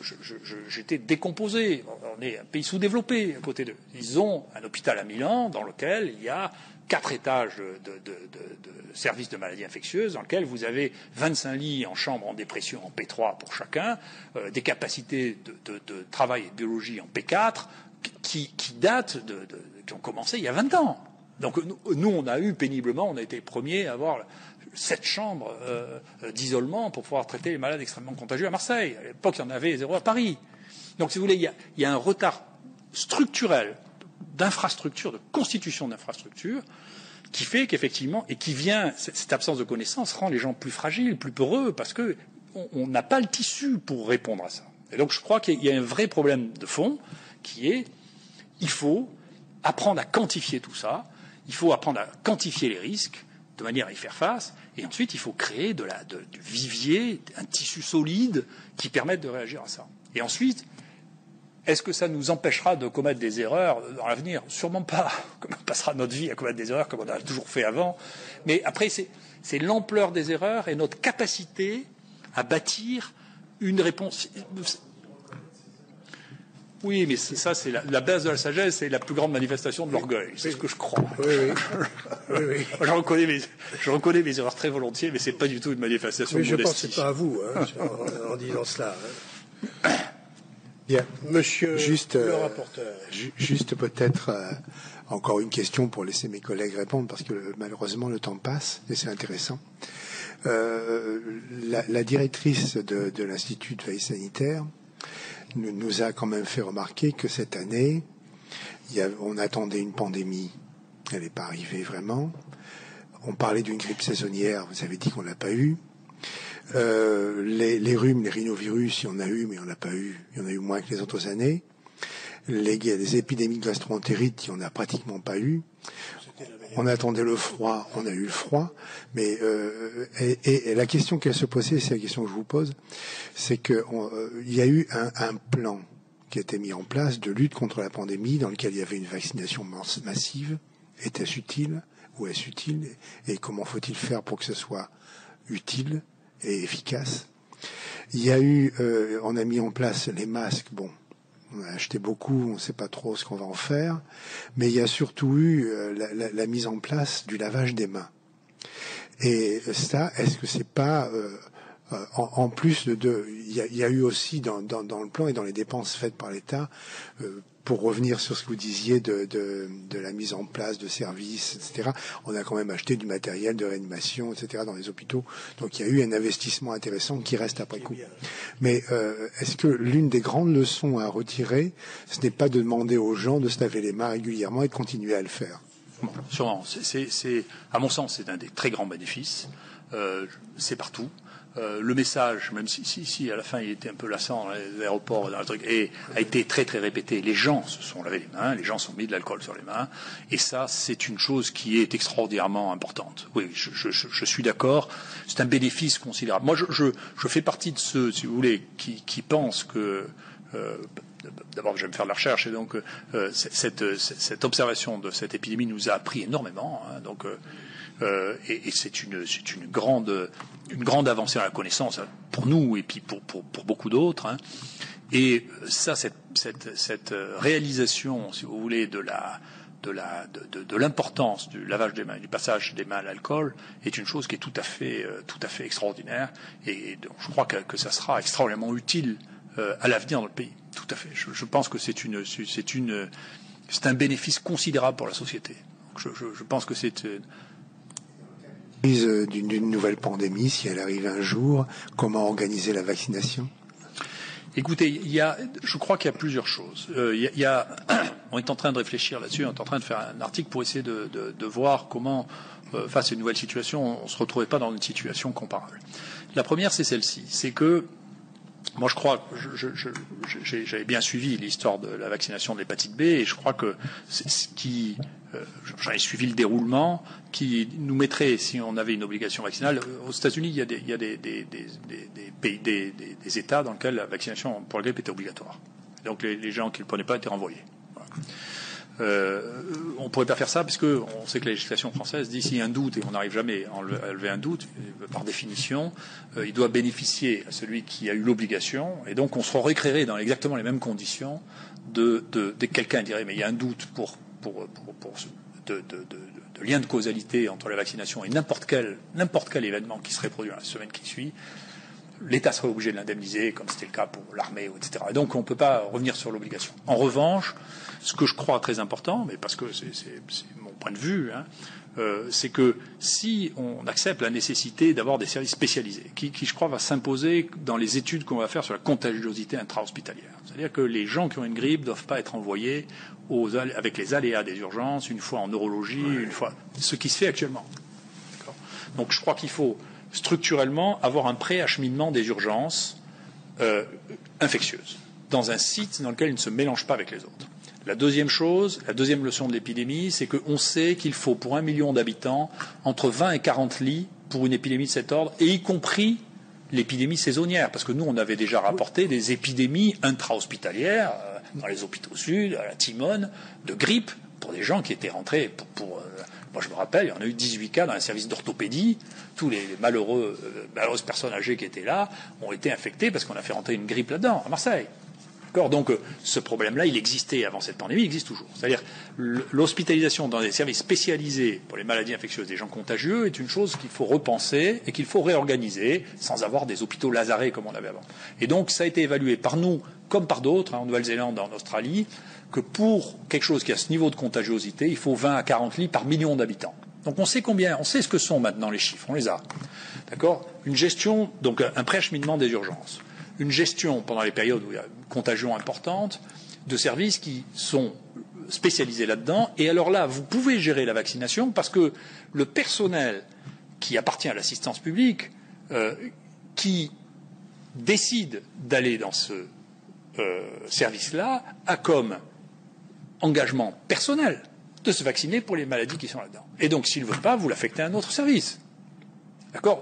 j'étais décomposé. On est un pays sous-développé à côté d'eux. Ils ont un hôpital à Milan dans lequel il y a 4 étages de services de maladies infectieuses, dans lequel vous avez 25 lits en chambre en dépression en P3 pour chacun, des capacités de travail et de biologie en P4 qui datent, qui ont commencé il y a 20 ans. Donc nous, on a eu péniblement, on a été les premiers à avoir 7 chambres d'isolement pour pouvoir traiter les malades extrêmement contagieux à Marseille. À l'époque, il y en avait 0 à Paris. Donc, si vous voulez, il y a un retard structurel d'infrastructure, de constitution d'infrastructure, qui fait qu'effectivement, et qui vient, cette absence de connaissance rend les gens plus fragiles, plus peureux, parce que on n'a pas le tissu pour répondre à ça. Et donc, je crois qu'il y a un vrai problème de fond, qui est, il faut apprendre à quantifier tout ça, il faut apprendre à quantifier les risques de manière à y faire face, et ensuite il faut créer du vivier, un tissu solide qui permette de réagir à ça. Et ensuite, est-ce que ça nous empêchera de commettre des erreurs dans l'avenir? Sûrement pas. Comme on passera notre vie à commettre des erreurs comme on a toujours fait avant. Mais après, c'est l'ampleur des erreurs et notre capacité à bâtir une réponse. Oui, mais ça, c'est la base de la sagesse, c'est la plus grande manifestation de l'orgueil. C'est ce que je crois. Oui. Je reconnais mes erreurs très volontiers, mais c'est pas du tout une manifestation de modestie. Je ne pensais pas à vous, en disant cela. Bien. Monsieur le rapporteur. Juste peut-être encore une question pour laisser mes collègues répondre, parce que malheureusement le temps passe et c'est intéressant. La directrice de l'Institut de veille sanitaire nous a quand même fait remarquer que cette année, on attendait une pandémie. Elle n'est pas arrivée vraiment. On parlait d'une grippe saisonnière, vous avez dit qu'on l'a pas eue. Les rhumes, les rhinovirus, il y en a eu, mais on n'a pas eu. Il y en a eu moins que les autres années. Les épidémies de gastro-entérite, il n'y en a pratiquement pas eu. On attendait le froid, on a eu le froid. Mais et la question qu'elle se posait, c'est la question que je vous pose, c'est que il y a eu un plan qui a été mis en place de lutte contre la pandémie, dans lequel il y avait une vaccination massive. Était-ce utile ou est-ce utile? Et comment faut-il faire pour que ce soit utile et efficace? Il y a eu, on a mis en place les masques. Bon, on a acheté beaucoup, on ne sait pas trop ce qu'on va en faire, mais il y a surtout eu la mise en place du lavage des mains. Et ça, est-ce que c'est pas en plus il y a eu aussi dans le plan et dans les dépenses faites par l'État, pour revenir sur ce que vous disiez de la mise en place de services, etc. On a quand même acheté du matériel de réanimation, etc. dans les hôpitaux. Donc il y a eu un investissement intéressant qui reste après coup. Mais est-ce que l'une des grandes leçons à retirer, ce n'est pas de demander aux gens de se laver les mains régulièrement et de continuer à le faire? Bon, sûrement. À mon sens, c'est un des très grands bénéfices. C'est partout. Le message, même si à la fin il était un peu lassant dans les aéroports, dans le truc, a été très très répété. Les gens se sont lavés les mains, les gens se sont mis de l'alcool sur les mains, et ça c'est une chose qui est extraordinairement importante. Oui, je suis d'accord. C'est un bénéfice considérable. Moi, je fais partie de ceux, si vous voulez, qui pensent que d'abord, je vais me faire de la recherche, et donc cette observation de cette épidémie nous a appris énormément. Et c'est une grande avancée dans la connaissance pour nous et puis pour beaucoup d'autres. Et ça, cette réalisation, si vous voulez, de l'importance du lavage des mains, du passage des mains à l'alcool, est une chose qui est tout à fait extraordinaire. Et donc, je crois que ça sera extraordinairement utile à l'avenir dans le pays. Tout à fait. Je pense que c'est un bénéfice considérable pour la société. Donc je pense que c'est d'une nouvelle pandémie, si elle arrive un jour, comment organiser la vaccination? Écoutez, je crois qu'il y a plusieurs choses. On est en train de réfléchir là-dessus, on est en train de faire un article pour essayer de voir comment, face à une nouvelle situation, on ne se retrouvait pas dans une situation comparable. La première, c'est celle-ci, c'est que moi, je crois, j'avais bien suivi l'histoire de la vaccination de l'hépatite B, et je crois que c'est ce qui, j'en ai suivi le déroulement, qui nous mettrait, si on avait une obligation vaccinale. Aux États-Unis, il y a des pays, des États dans lesquels la vaccination pour la grippe était obligatoire. Donc les gens qui ne le prenaient pas étaient renvoyés. Voilà. On ne pourrait pas faire ça parce que on sait que la législation française dit s'il y a un doute, et on n'arrive jamais à lever un doute, par définition, il doit bénéficier à celui qui a eu l'obligation, et donc on se recréerait dans exactement les mêmes conditions de quelqu'un dirait mais il y a un doute de lien de causalité entre la vaccination et n'importe quel événement qui serait produit dans la semaine qui suit. L'État serait obligé de l'indemniser, comme c'était le cas pour l'armée, etc. Et donc on ne peut pas revenir sur l'obligation. En revanche, ce que je crois très important, mais parce que c'est mon point de vue, c'est que si on accepte la nécessité d'avoir des services spécialisés, qui je crois va s'imposer dans les études qu'on va faire sur la contagiosité intra-hospitalière. C'est-à-dire que les gens qui ont une grippe ne doivent pas être envoyés avec les aléas des urgences, une fois en neurologie, une fois, ce qui se fait actuellement. D'accord. Donc je crois qu'il faut structurellement avoir un pré-acheminement des urgences infectieuses dans un site dans lequel ils ne se mélangent pas avec les autres. La deuxième leçon de l'épidémie, c'est qu'on sait qu'il faut, pour 1 million d'habitants, entre 20 et 40 lits pour une épidémie de cet ordre, et y compris l'épidémie saisonnière. Parce que nous, on avait déjà rapporté des épidémies intra-hospitalières, dans les hôpitaux sud, à la Timone, de grippe, pour des gens qui étaient rentrés moi, je me rappelle, il y en a eu 18 cas dans un service d'orthopédie. Tous les malheureuses personnes âgées qui étaient là ont été infectées parce qu'on a fait rentrer une grippe là-dedans, à Marseille. D'accord ? Donc, ce problème-là, il existait avant cette pandémie, il existe toujours. C'est-à-dire, l'hospitalisation dans des services spécialisés pour les maladies infectieuses des gens contagieux est une chose qu'il faut repenser et qu'il faut réorganiser sans avoir des hôpitaux lazarés comme on avait avant. Et donc, ça a été évalué par nous, comme par d'autres, en Nouvelle-Zélande, en Australie, que pour quelque chose qui a ce niveau de contagiosité, il faut 20 à 40 lits par million d'habitants. Donc on sait ce que sont maintenant les chiffres, on les a. D'accord ? Une gestion, donc un préacheminement des urgences. Une gestion pendant les périodes où il y a une contagion importante de services qui sont spécialisés là-dedans. Et alors là, vous pouvez gérer la vaccination parce que le personnel qui appartient à l'assistance publique, qui décide d'aller dans ce service-là, a comme engagement personnel de se vacciner pour les maladies qui sont là-dedans. Et donc, s'il ne veut pas, vous l'affectez à un autre service. D'accord ?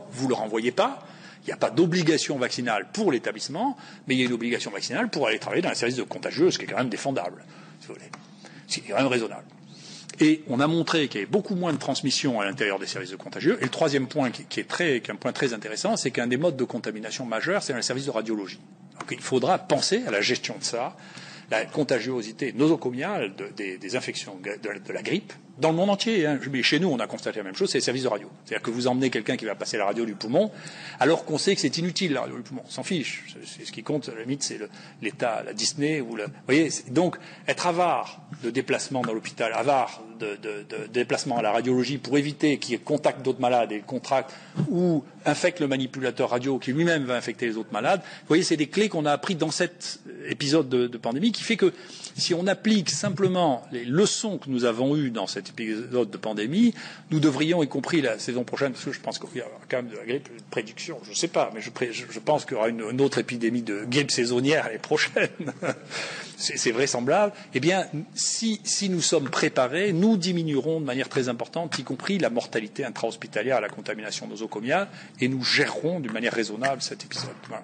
Vous ne le renvoyez pas. Il n'y a pas d'obligation vaccinale pour l'établissement, mais il y a une obligation vaccinale pour aller travailler dans un service de contagieux, ce qui est quand même défendable, si vous voulez. C'est quand même raisonnable. Et on a montré qu'il y avait beaucoup moins de transmission à l'intérieur des services de contagieux. Et le troisième point, qui est un point très intéressant, c'est qu'un des modes de contamination majeurs, c'est dans les services de radiologie. Donc il faudra penser à la gestion de ça, la contagiosité nosocomiale des infections de la grippe, dans le monde entier. Mais chez nous, on a constaté la même chose, c'est les services de radio. C'est-à-dire que vous emmenez quelqu'un qui va passer la radio du poumon, alors qu'on sait que c'est inutile, la radio du poumon. On s'en fiche. C'est ce qui compte, à la limite, c'est l'État, la Disney. Vous voyez, donc, être avare de déplacement dans l'hôpital, avare de déplacement à la radiologie pour éviter qu'il y ait contact d'autres malades et contracte ou infecte le manipulateur radio qui lui-même va infecter les autres malades. Vous voyez, c'est des clés qu'on a appris dans cet épisode de pandémie qui fait que si on applique simplement les leçons que nous avons eues dans cet épisode de pandémie, nous devrions, y compris la saison prochaine, parce que je pense qu'il y aura quand même de la grippe, une prédiction, je ne sais pas, mais je pense qu'il y aura une autre épidémie de grippe saisonnière l'année prochaine. C'est vraisemblable. Eh bien, si nous sommes préparés, nous diminuerons de manière très importante, y compris la mortalité intra-hospitalière à la contamination nosocomiale, et nous gérerons d'une manière raisonnable cet épisode. Voilà.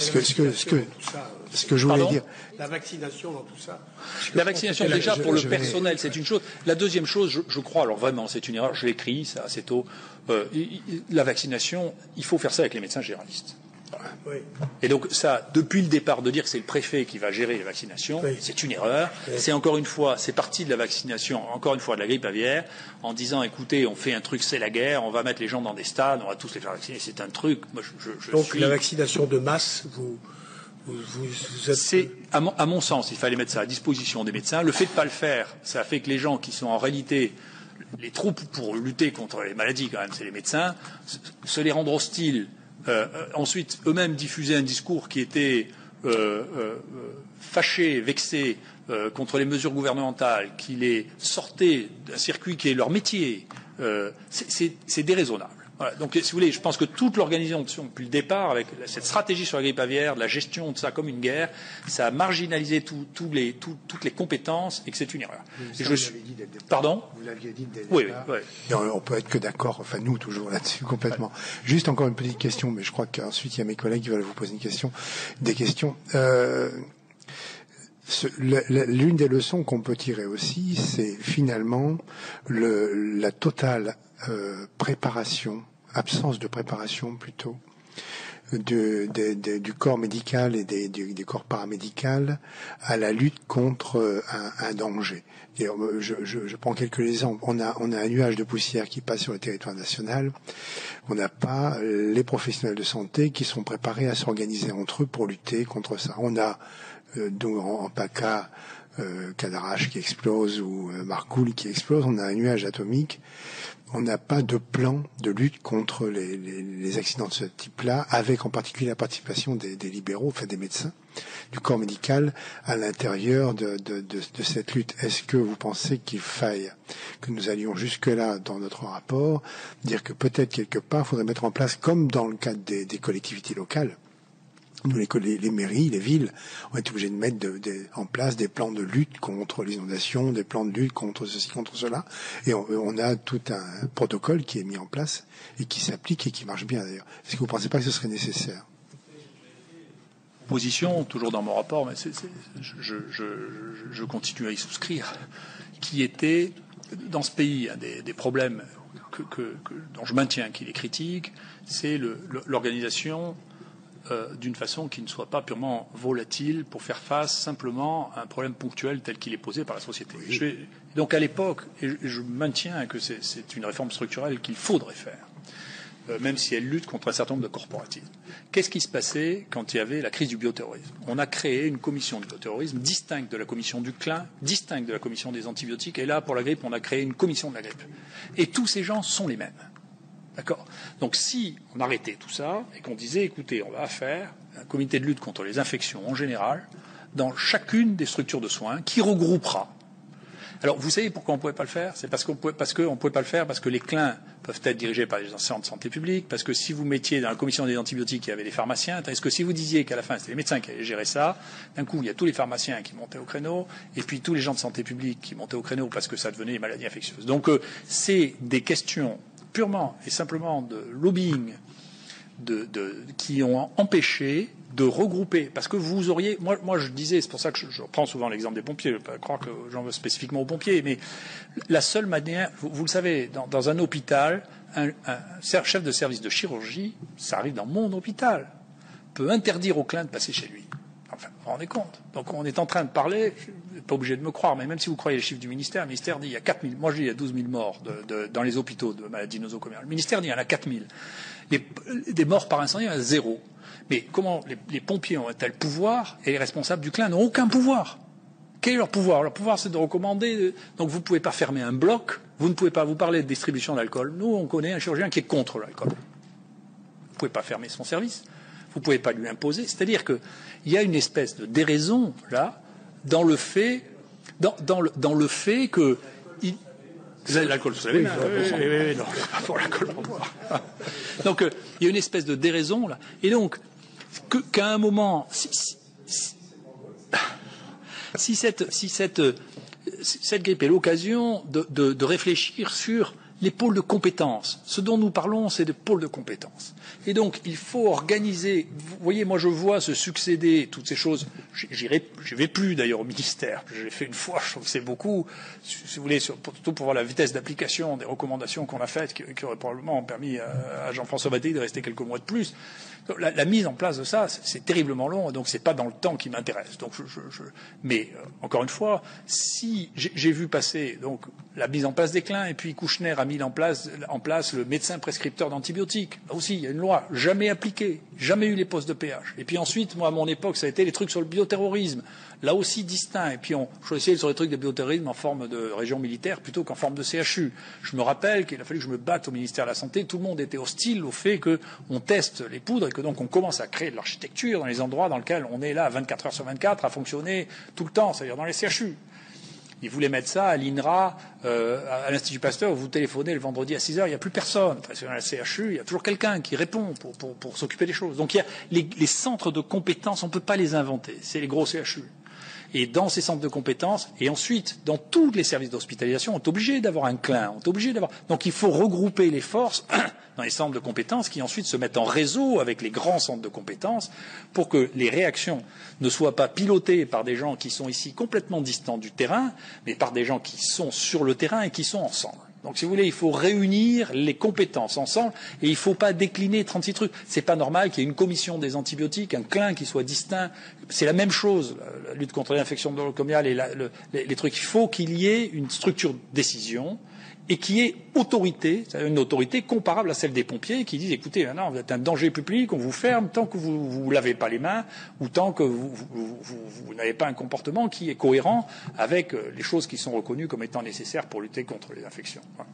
Ce que je voulais dire, la vaccination dans tout ça. La vaccination, déjà, pour le personnel, c'est une chose. La deuxième chose, je crois, alors vraiment, c'est une erreur, je l'ai écrit, ça, assez tôt, la vaccination, il faut faire ça avec les médecins généralistes. Oui. Et donc ça, depuis le départ, de dire que c'est le préfet qui va gérer les vaccinations, oui, c'est une erreur. Oui. C'est encore une fois, c'est parti de la vaccination, encore une fois de la grippe aviaire, en disant, écoutez, on fait un truc, c'est la guerre, on va mettre les gens dans des stades, on va tous les faire vacciner, c'est un truc. Moi, donc la vaccination de masse, êtes... C'est, à mon sens, il fallait mettre ça à disposition des médecins. Le fait de ne pas le faire, ça fait que les gens qui sont en réalité les troupes pour lutter contre les maladies, quand même, c'est les médecins, se les rendre hostiles. Ensuite, eux-mêmes diffusaient un discours qui était fâché, vexé contre les mesures gouvernementales, qui les sortaient d'un circuit qui est leur métier. C'est déraisonnable. Voilà. Donc, si vous voulez, je pense que toute l'organisation depuis le départ, avec cette stratégie sur la grippe aviaire, la gestion de ça comme une guerre, ça a marginalisé toutes les compétences et que c'est une erreur. Et vous l'aviez dit dès le départ. Pardon ? Vous l'aviez dit dès le départ. Oui. Et on peut être que d'accord, enfin nous toujours là-dessus complètement. Juste encore une petite question, mais je crois qu'ensuite il y a mes collègues qui veulent vous poser des questions. L'une des leçons qu'on peut tirer aussi, c'est finalement la totale absence de préparation plutôt du corps médical et des corps paramédicaux à la lutte contre un danger. Et je prends quelques exemples. On a un nuage de poussière qui passe sur le territoire national. On n'a pas les professionnels de santé qui sont préparés à s'organiser entre eux pour lutter contre ça. On a donc en PACA Cadarache qui explose ou Marcoule qui explose. On a un nuage atomique. On n'a pas de plan de lutte contre les accidents de ce type-là, avec en particulier la participation des libéraux, enfin des médecins, du corps médical à l'intérieur de cette lutte. Est-ce que vous pensez qu'il faille que nous allions jusque-là dans notre rapport, dire que peut-être quelque part, il faudrait mettre en place, comme dans le cadre des collectivités locales, Les mairies, les villes ont été obligées de mettre en place des plans de lutte contre les inondations, des plans de lutte contre ceci, contre cela. Et on a tout un protocole qui est mis en place et qui s'applique et qui marche bien d'ailleurs. Est-ce que vous ne pensez pas que ce serait nécessaire? Position, toujours dans mon rapport, mais je continue à y souscrire, qui était, dans ce pays, un des problèmes dont je maintiens qu'il est critique, c'est l'organisation d'une façon qui ne soit pas purement volatile pour faire face simplement à un problème ponctuel tel qu'il est posé par la société. Donc à l'époque, et je maintiens que c'est une réforme structurelle qu'il faudrait faire, même si elle lutte contre un certain nombre de corporatismes. Qu'est-ce qui se passait quand il y avait la crise du bioterrorisme? On a créé une commission du bioterrorisme distincte de la commission du clin, distincte de la commission des antibiotiques, et là, pour la grippe, on a créé une commission de la grippe. Et tous ces gens sont les mêmes. D'accord. Donc si on arrêtait tout ça et qu'on disait, écoutez, on va faire un comité de lutte contre les infections en général dans chacune des structures de soins qui regroupera. Alors vous savez pourquoi on ne pouvait pas le faire? C'est parce qu'on pouvait pas le faire parce que les clins peuvent être dirigés par les enseignants de santé publique, parce que si vous mettiez dans la commission des antibiotiques, il y avait des pharmaciens, est-ce que si vous disiez qu'à la fin c'était les médecins qui allaient gérer ça, d'un coup il y a tous les pharmaciens qui montaient au créneau, et puis tous les gens de santé publique qui montaient au créneau parce que ça devenait des maladies infectieuses. Donc c'est des questions purement et simplement de lobbying qui ont empêché de regrouper. Parce que vous auriez... Moi je disais, c'est pour ça que je reprends souvent l'exemple des pompiers, je ne veux pas croire que j'en veux spécifiquement aux pompiers, mais la seule manière... Vous le savez, dans un hôpital, un chef de service de chirurgie, ça arrive dans mon hôpital, peut interdire au client de passer chez lui. Enfin, vous vous rendez compte? Donc on est en train de parler, vous n'êtes pas obligé de me croire, mais même si vous croyez les chiffres du ministère, le ministère dit il y a 4 000, moi je dis il y a 12 000 morts dans les hôpitaux de maladies nosocomiales. Le ministère dit il y en a 4 000. Des morts par incendie, il y en a 0. Mais comment les pompiers ont un tel pouvoir et les responsables du clin n'ont aucun pouvoir? Quel est leur pouvoir? Leur pouvoir, c'est de recommander. Donc vous ne pouvez pas fermer un bloc, vous ne pouvez pas vous parler de distribution d'alcool. Nous, on connaît un chirurgien qui est contre l'alcool. Vous ne pouvez pas fermer son service. Vous ne pouvez pas lui imposer. C'est-à-dire qu'il y a une espèce de déraison, là, dans le fait que... Vous avez l'alcool, vous savez, oui, non, pas pour l'alcool, pour boire. Donc, il y a une espèce de déraison, là. Et donc, qu'à un moment, si cette grippe est l'occasion de réfléchir sur les pôles de compétences. Ce dont nous parlons, c'est des pôles de compétences. Et donc, il faut organiser. Vous voyez, moi, je vois se succéder toutes ces choses. Je vais plus d'ailleurs au ministère. Je l'ai fait une fois. Je trouve que c'est beaucoup. Si vous voulez, surtout pour voir la vitesse d'application des recommandations qu'on a faites, qui auraient probablement permis à Jean-François Battey de rester quelques mois de plus. La mise en place de ça, c'est terriblement long. Donc, c'est pas dans le temps qui m'intéresse. Donc, mais encore une fois, si j'ai vu passer donc la mise en place des clins, et puis Kouchner a mis en place le médecin prescripteur d'antibiotiques. Là aussi, il y a une loi jamais appliquée, jamais eu les postes de péage. Et puis ensuite, moi, à mon époque, ça a été les trucs sur le bioterrorisme. Là aussi distinct. Et puis on choisissait sur les trucs de bioterrorisme en forme de région militaire plutôt qu'en forme de CHU. Je me rappelle qu'il a fallu que je me batte au ministère de la Santé. Tout le monde était hostile au fait qu'on teste les poudres et que donc on commence à créer de l'architecture dans les endroits dans lesquels on est là 24 heures sur 24 à fonctionner tout le temps, c'est-à-dire dans les CHU. Ils voulaient mettre ça à l'INRA, à l'Institut Pasteur, où vous téléphonez le vendredi à 6 heures, il n'y a plus personne. Dans la CHU, il y a toujours quelqu'un qui répond pour s'occuper des choses. Donc il y a les centres de compétences, on ne peut pas les inventer. C'est les gros CHU. Et dans ces centres de compétences, et ensuite, dans tous les services d'hospitalisation, on est obligé d'avoir un clin, on est obligé d'avoir. Donc il faut regrouper les forces dans les centres de compétences qui ensuite se mettent en réseau avec les grands centres de compétences pour que les réactions ne soient pas pilotées par des gens qui sont ici complètement distants du terrain, mais par des gens qui sont sur le terrain et qui sont ensemble. Donc, si vous voulez, il faut réunir les compétences ensemble et il ne faut pas décliner 36 trucs. C'est pas normal qu'il y ait une commission des antibiotiques, un clin qui soit distinct. C'est la même chose, la lutte contre les infections nosocomiales et les trucs. Il faut qu'il y ait une structure de décision et qui est autorité, c'est-à-dire une autorité comparable à celle des pompiers qui disent écoutez, maintenant vous êtes un danger public, on vous ferme tant que vous ne lavez pas les mains ou tant que vous n'avez pas un comportement qui est cohérent avec les choses qui sont reconnues comme étant nécessaires pour lutter contre les infections. Voilà.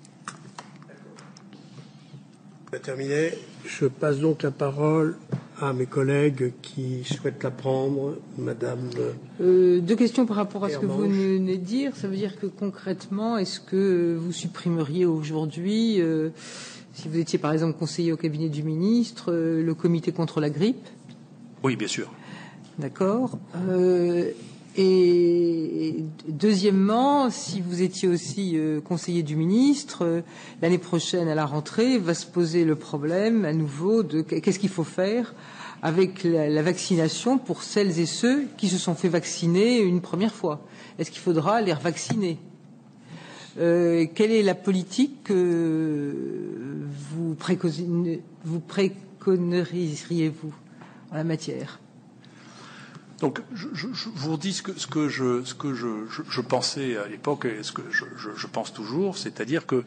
On a terminé. Je passe donc la parole à mes collègues qui souhaitent la prendre. Madame... Deux questions par rapport à ce que vous venez de dire. Ça veut dire que concrètement, est-ce que vous supprimeriez aujourd'hui, si vous étiez par exemple conseiller au cabinet du ministre, le comité contre la grippe, Oui, bien sûr. D'accord. Et deuxièmement, si vous étiez aussi conseiller du ministre, l'année prochaine à la rentrée, va se poser le problème à nouveau de qu'est-ce qu'il faut faire avec la vaccination pour celles et ceux qui se sont fait vacciner une première fois. Est-ce qu'il faudra les revacciner? Quelle est la politique que vous préconiseriez-vous en la matière? Donc, je vous redis ce que je pensais à l'époque et ce que je pense toujours, c'est-à-dire que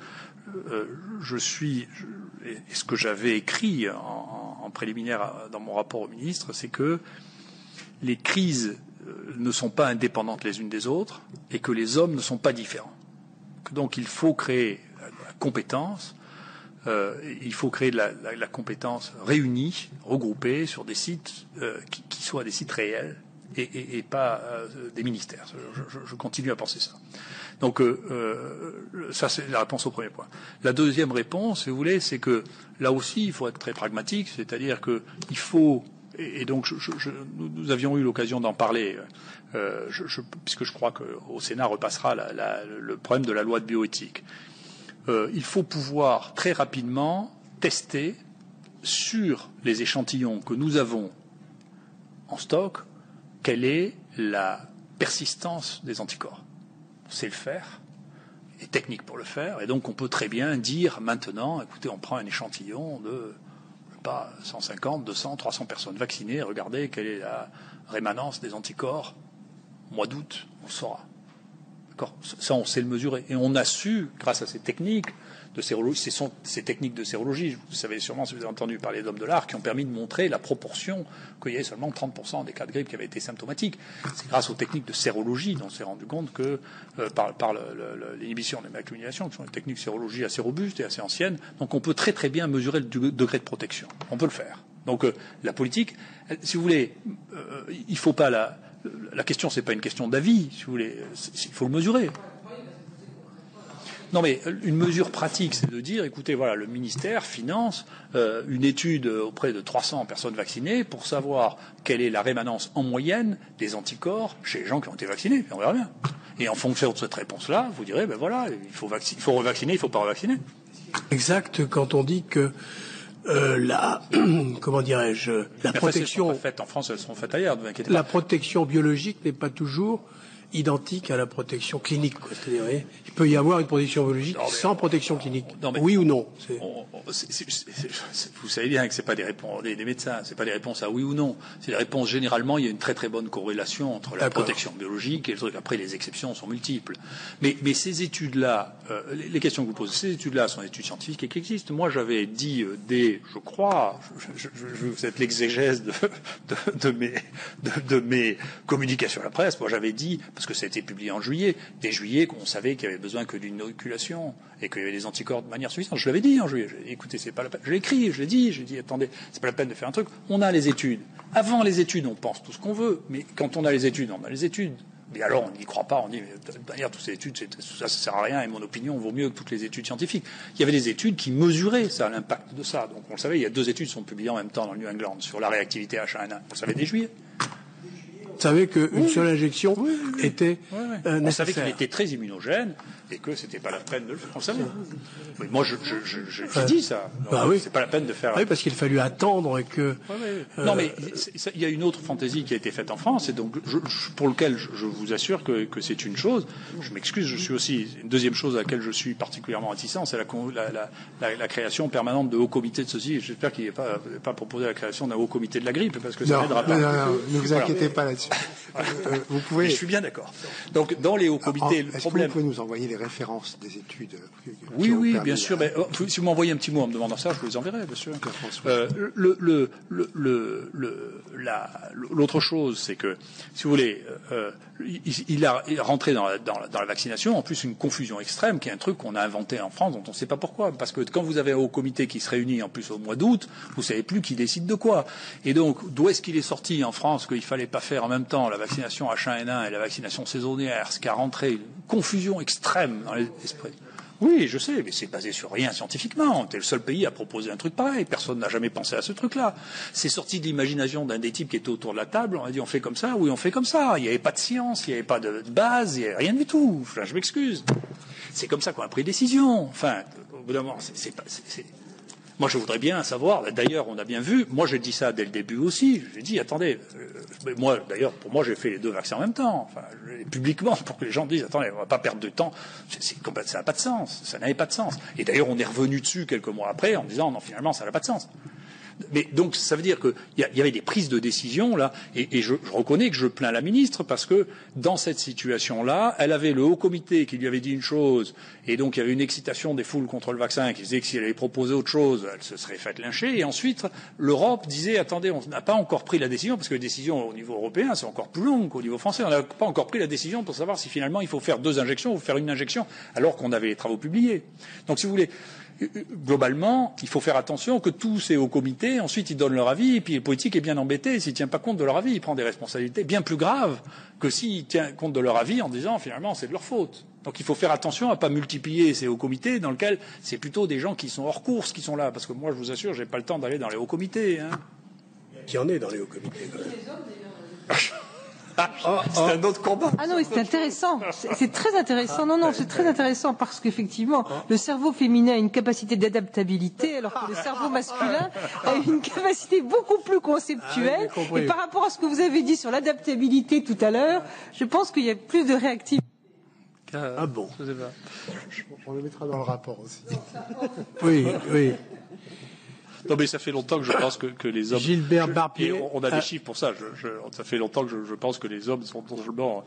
et ce que j'avais écrit en préliminaire dans mon rapport au ministre, c'est que les crises ne sont pas indépendantes les unes des autres et que les hommes ne sont pas différents. Donc, il faut créer la compétence. Il faut créer de la compétence réunie, regroupée sur des sites qui soient des sites réels et pas des ministères. Je continue à penser ça. Donc ça, c'est la réponse au premier point. La deuxième réponse, si vous voulez, c'est que là aussi, il faut être très pragmatique, c'est-à-dire que il faut et donc nous avions eu l'occasion d'en parler, puisque je crois qu'au Sénat repassera le problème de la loi de bioéthique. Il faut pouvoir très rapidement tester sur les échantillons que nous avons en stock quelle est la persistance des anticorps. On sait le faire, il y a des techniques pour le faire, et donc on peut très bien dire maintenant, écoutez, on prend un échantillon de 150, 200, 300 personnes vaccinées, regardez quelle est la rémanence des anticorps au mois d'août, on le saura. Ça, on sait le mesurer. Et on a su, grâce à ces techniques de sérologie, ces techniques de sérologie, vous savez sûrement, si vous avez entendu parler d'hommes de l'art, qui ont permis de montrer la proportion qu'il y avait seulement 30% des cas de grippe qui avaient été symptomatiques. C'est grâce aux techniques de sérologie dont on s'est rendu compte que, par l'inhibition des maculations, qui sont des techniques de sérologie assez robustes et assez anciennes, donc on peut très très bien mesurer le degré de protection. On peut le faire. Donc la politique, si vous voulez, il ne faut pas la question, c'est pas une question d'avis, si vous voulez, il faut le mesurer. Non, mais une mesure pratique, c'est de dire, écoutez, voilà, le ministère finance une étude auprès de 300 personnes vaccinées pour savoir quelle est la rémanence en moyenne des anticorps chez les gens qui ont été vaccinés. Et on verra bien. Et en fonction de cette réponse-là, vous direz, ben voilà, il faut revacciner, il ne faut pas revacciner. Exact, quand on dit que comment dirais-je, la protection. Elles sont faites en France, elles seront faites ailleurs, ne vous inquiétez pas. La protection biologique n'est pas toujours identique à la protection clinique. C'est-à-dire, il peut y avoir une protection biologique sans protection clinique. Oui ou non? Vous savez bien que c'est pas des réponses des médecins, c'est pas des réponses à oui ou non. C'est des réponses généralement. Il y a une très très bonne corrélation entre la protection biologique et le truc. Après, les exceptions sont multiples. Mais ces études-là, les questions que vous posez, ces études-là sont des études scientifiques et qui existent. Moi, j'avais dit je crois, vous êtes l'exégèse de mes communications à la presse. Moi, j'avais dit, parce que ça a été publié en juillet, dès juillet, qu'on savait qu'il y avait besoin que d'une inoculation et qu'il y avait des anticorps de manière suffisante. Je l'avais dit en juillet. Écoutez, c'est pas la peine. Je l'ai écrit, je l'ai dit. J'ai dit, attendez, c'est pas la peine de faire un truc. On a les études. Avant les études, on pense tout ce qu'on veut, mais quand on a les études, on a les études. Mais alors, on n'y croit pas. On dit, mais d'ailleurs, toutes ces études, ça sert à rien. Et mon opinion vaut mieux que toutes les études scientifiques. Il y avait des études qui mesuraient ça, l'impact de ça. Donc, on le savait. Il y a 2 études qui sont publiées en même temps dans le New England sur la réactivité H1N1. Vous le savez dès juillet. Vous savez qu'une seule injection était nécessaire. On savait qu'il était très immunogène et que c'était pas la peine de le faire. On savait. Oui, moi, j'ai dit ça. C'est pas la peine de faire. Oui, parce qu'il fallut attendre que. Non, mais il y a une autre fantaisie qui a été faite en France, et donc pour lequel je vous assure que c'est une chose. Je m'excuse. Je suis aussi une deuxième chose à laquelle je suis particulièrement réticent, c'est la création permanente de hauts comités de ceci. J'espère qu'il n'est pas proposé la création d'un haut comité de la grippe, parce que ça n'aidera pas. Non, ne vous inquiétez pas là-dessus. Vous pouvez. Mais je suis bien d'accord. Donc, dans les hauts comités, le problème. Est-ce que vous pouvez nous envoyer les références des études Oui, bien sûr. Mais, si vous m'envoyez un petit mot en me demandant ça, je vous les enverrai, bien sûr. L'autre chose, c'est que, si vous voulez, il a rentré dans la vaccination, en plus une confusion extrême, qui est un truc qu'on a inventé en France, dont on ne sait pas pourquoi. Parce que quand vous avez un haut comité qui se réunit en plus au mois d'août, vous savez plus qui décide de quoi. Et donc, d'où est-ce qu'il est sorti en France qu'il fallait pas faire en même temps la vaccination H1N1 et la vaccination saisonnière, ce qui a rentré une confusion extrême dans les esprits. Oui, je sais, mais c'est basé sur rien scientifiquement. T'es le seul pays à proposer un truc pareil. Personne n'a jamais pensé à ce truc-là. C'est sorti de l'imagination d'un des types qui était autour de la table. On a dit on fait comme ça, oui on fait comme ça. Il n'y avait pas de science, il n'y avait pas de base, il n'y avait rien du tout. Enfin, je m'excuse. C'est comme ça qu'on a pris décision. Enfin, au bout d'un moment, moi, je voudrais bien savoir. D'ailleurs, on a bien vu. Moi, j'ai dit ça dès le début aussi. J'ai dit, attendez. Moi, d'ailleurs, pour moi, j'ai fait les 2 vaccins en même temps. Enfin, publiquement, pour que les gens disent, attendez, on va pas perdre de temps. Ça n'a pas de sens. Ça n'avait pas de sens. Et d'ailleurs, on est revenu dessus quelques mois après en disant, non, finalement, ça n'a pas de sens. Mais donc, ça veut dire qu'il y avait des prises de décision là, et je reconnais que je plains la ministre parce que dans cette situation-là, elle avait le haut comité qui lui avait dit une chose, et donc il y avait une excitation des foules contre le vaccin qui disait que si elle avait proposé autre chose, elle se serait faite lyncher. Et ensuite, l'Europe disait attendez, on n'a pas encore pris la décision parce que les décisions au niveau européen c'est encore plus long qu'au niveau français. On n'a pas encore pris la décision pour savoir si finalement il faut faire 2 injections ou faire une injection, alors qu'on avait les travaux publiés. Donc, si vous voulez. Globalement, il faut faire attention que tous ces hauts comités, ensuite ils donnent leur avis, et puis le politique est bien embêté s'il ne tient pas compte de leur avis, il prend des responsabilités bien plus graves que s'il tient compte de leur avis en disant finalement c'est de leur faute. Donc il faut faire attention à ne pas multiplier ces hauts comités dans lesquels c'est plutôt des gens qui sont hors course qui sont là, parce que moi je vous assure, j'ai pas le temps d'aller dans les hauts comités. Hein. Qui en est dans les hauts comités quand même. C'est un autre combat. Ah non, mais c'est intéressant. C'est très intéressant. Non, c'est très intéressant parce qu'effectivement, le cerveau féminin a une capacité d'adaptabilité, alors que le cerveau masculin a une capacité beaucoup plus conceptuelle. Et par rapport à ce que vous avez dit sur l'adaptabilité tout à l'heure, je pense qu'il y a plus de réactivité. Ah bon. Je sais pas. On le mettra dans le rapport aussi. Oui. Non, mais ça fait longtemps que je pense que les hommes. Gilbert Barbier. On a des chiffres pour ça. Ça fait longtemps que je pense que les hommes sont non seulement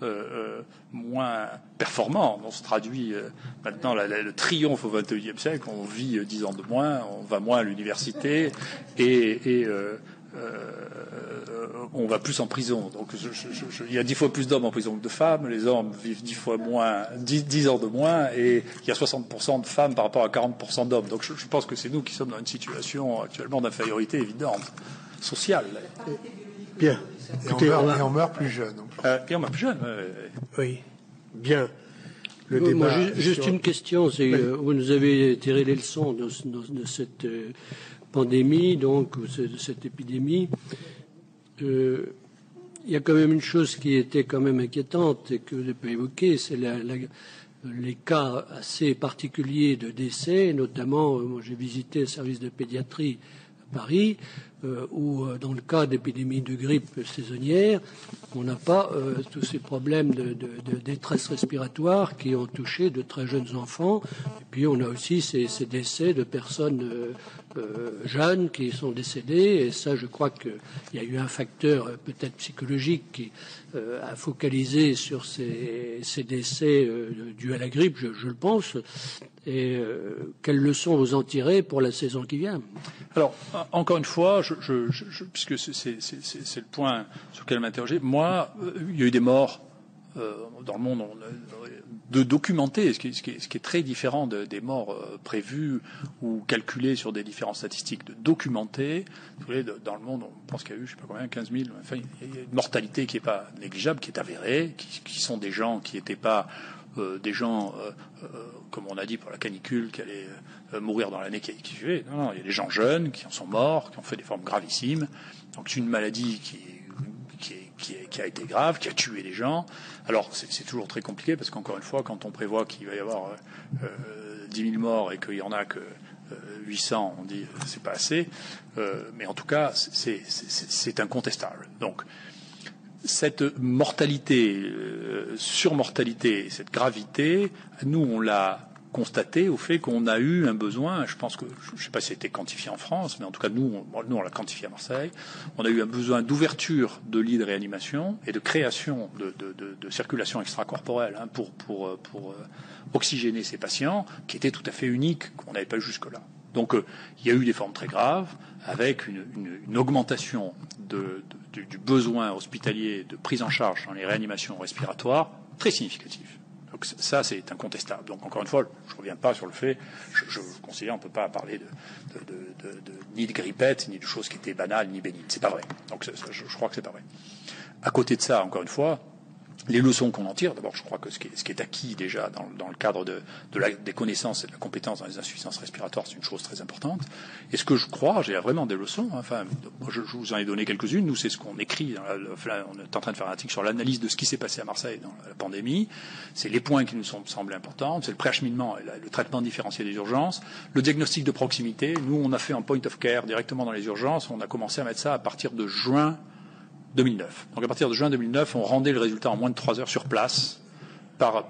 moins performants. On se traduit maintenant le triomphe au XXIe siècle. On vit 10 ans de moins, on va moins à l'université et on va plus en prison. Donc il y a 10 fois plus d'hommes en prison que de femmes. Les hommes vivent 10 fois moins, 10 ans de moins, et il y a 60% de femmes par rapport à 40% d'hommes. Donc je pense que c'est nous qui sommes dans une situation actuellement d'infériorité évidente, sociale. Bien. Et on meurt plus jeune. Et on meurt plus jeune. Oui. Bien. Le Moi, débat. juste une question. Vous nous avez tiré les leçons de cette pandémie, donc de cette épidémie. Il y a quand même une chose qui était quand même inquiétante et que je n'ai pas évoquée, c'est les cas assez particuliers de décès, notamment, moi j'ai visité le service de pédiatrie à Paris, où dans le cas d'épidémie de grippe saisonnière, on n'a pas tous ces problèmes de détresse respiratoire qui ont touché de très jeunes enfants. Et puis on a aussi ces décès de personnes jeunes qui sont décédées. Et ça, je crois qu'il y a eu un facteur peut-être psychologique qui a focalisé sur ces décès dus à la grippe, je le pense. Et quelles leçons vous en tirez pour la saison qui vient? Alors, encore une fois, puisque c'est le point sur lequel m'interroger, moi, il y a eu des morts dans le monde de documentés, ce qui est très différent des morts prévues ou calculées sur des différentes statistiques, de documentés. Vous voyez, dans le monde, on pense qu'il y a eu, je ne sais pas combien, 15 000, enfin, il y a une mortalité qui n'est pas négligeable, qui est avérée, qui sont des gens qui n'étaient pas des gens, comme on a dit pour la canicule, qui allaient mourir dans l'année qui suivait. Non, il y a des gens jeunes qui en sont morts, qui ont fait des formes gravissimes. Donc c'est une maladie qui a été grave, qui a tué des gens. Alors c'est toujours très compliqué parce qu'encore une fois, quand on prévoit qu'il va y avoir 10 000 morts et qu'il y en a que 800, on dit c'est pas assez. Mais en tout cas, c'est incontestable. Donc cette mortalité, surmortalité, cette gravité, nous on l'a constaté au fait qu'on a eu un besoin, je pense que, je ne sais pas si c'était quantifié en France, mais en tout cas nous on l'a quantifié à Marseille, on a eu un besoin d'ouverture de lits de réanimation et de création de circulation extracorporelle pour oxygéner ces patients, qui était tout à fait unique, qu'on n'avait pas eu jusque-là. Donc il y a eu des formes très graves, avec une augmentation du besoin hospitalier de prise en charge dans les réanimations respiratoires très significative. Donc ça, c'est incontestable. Donc encore une fois, je ne reviens pas sur le fait, je considère qu'on ne peut pas parler ni de grippette, ni de choses qui étaient banales, ni bénignes. C'est pas vrai. Donc je crois que c'est pas vrai. À côté de ça, encore une fois, Les leçons qu'on en tire, d'abord, je crois que ce qui est acquis déjà dans le cadre des connaissances et de la compétence dans les insuffisances respiratoires, c'est une chose très importante. Et ce que je crois, j'ai vraiment des leçons. Enfin, moi, je vous en ai donné quelques-unes. Nous, c'est ce qu'on écrit. On est en train de faire un article sur l'analyse de ce qui s'est passé à Marseille dans la pandémie. C'est les points qui nous semblent importants. C'est le préacheminement et le traitement différencié des urgences. Le diagnostic de proximité. Nous, on a fait un point of care directement dans les urgences. On a commencé à mettre ça à partir de juin 2009. Donc à partir de juin 2009, on rendait le résultat en moins de 3 heures sur place par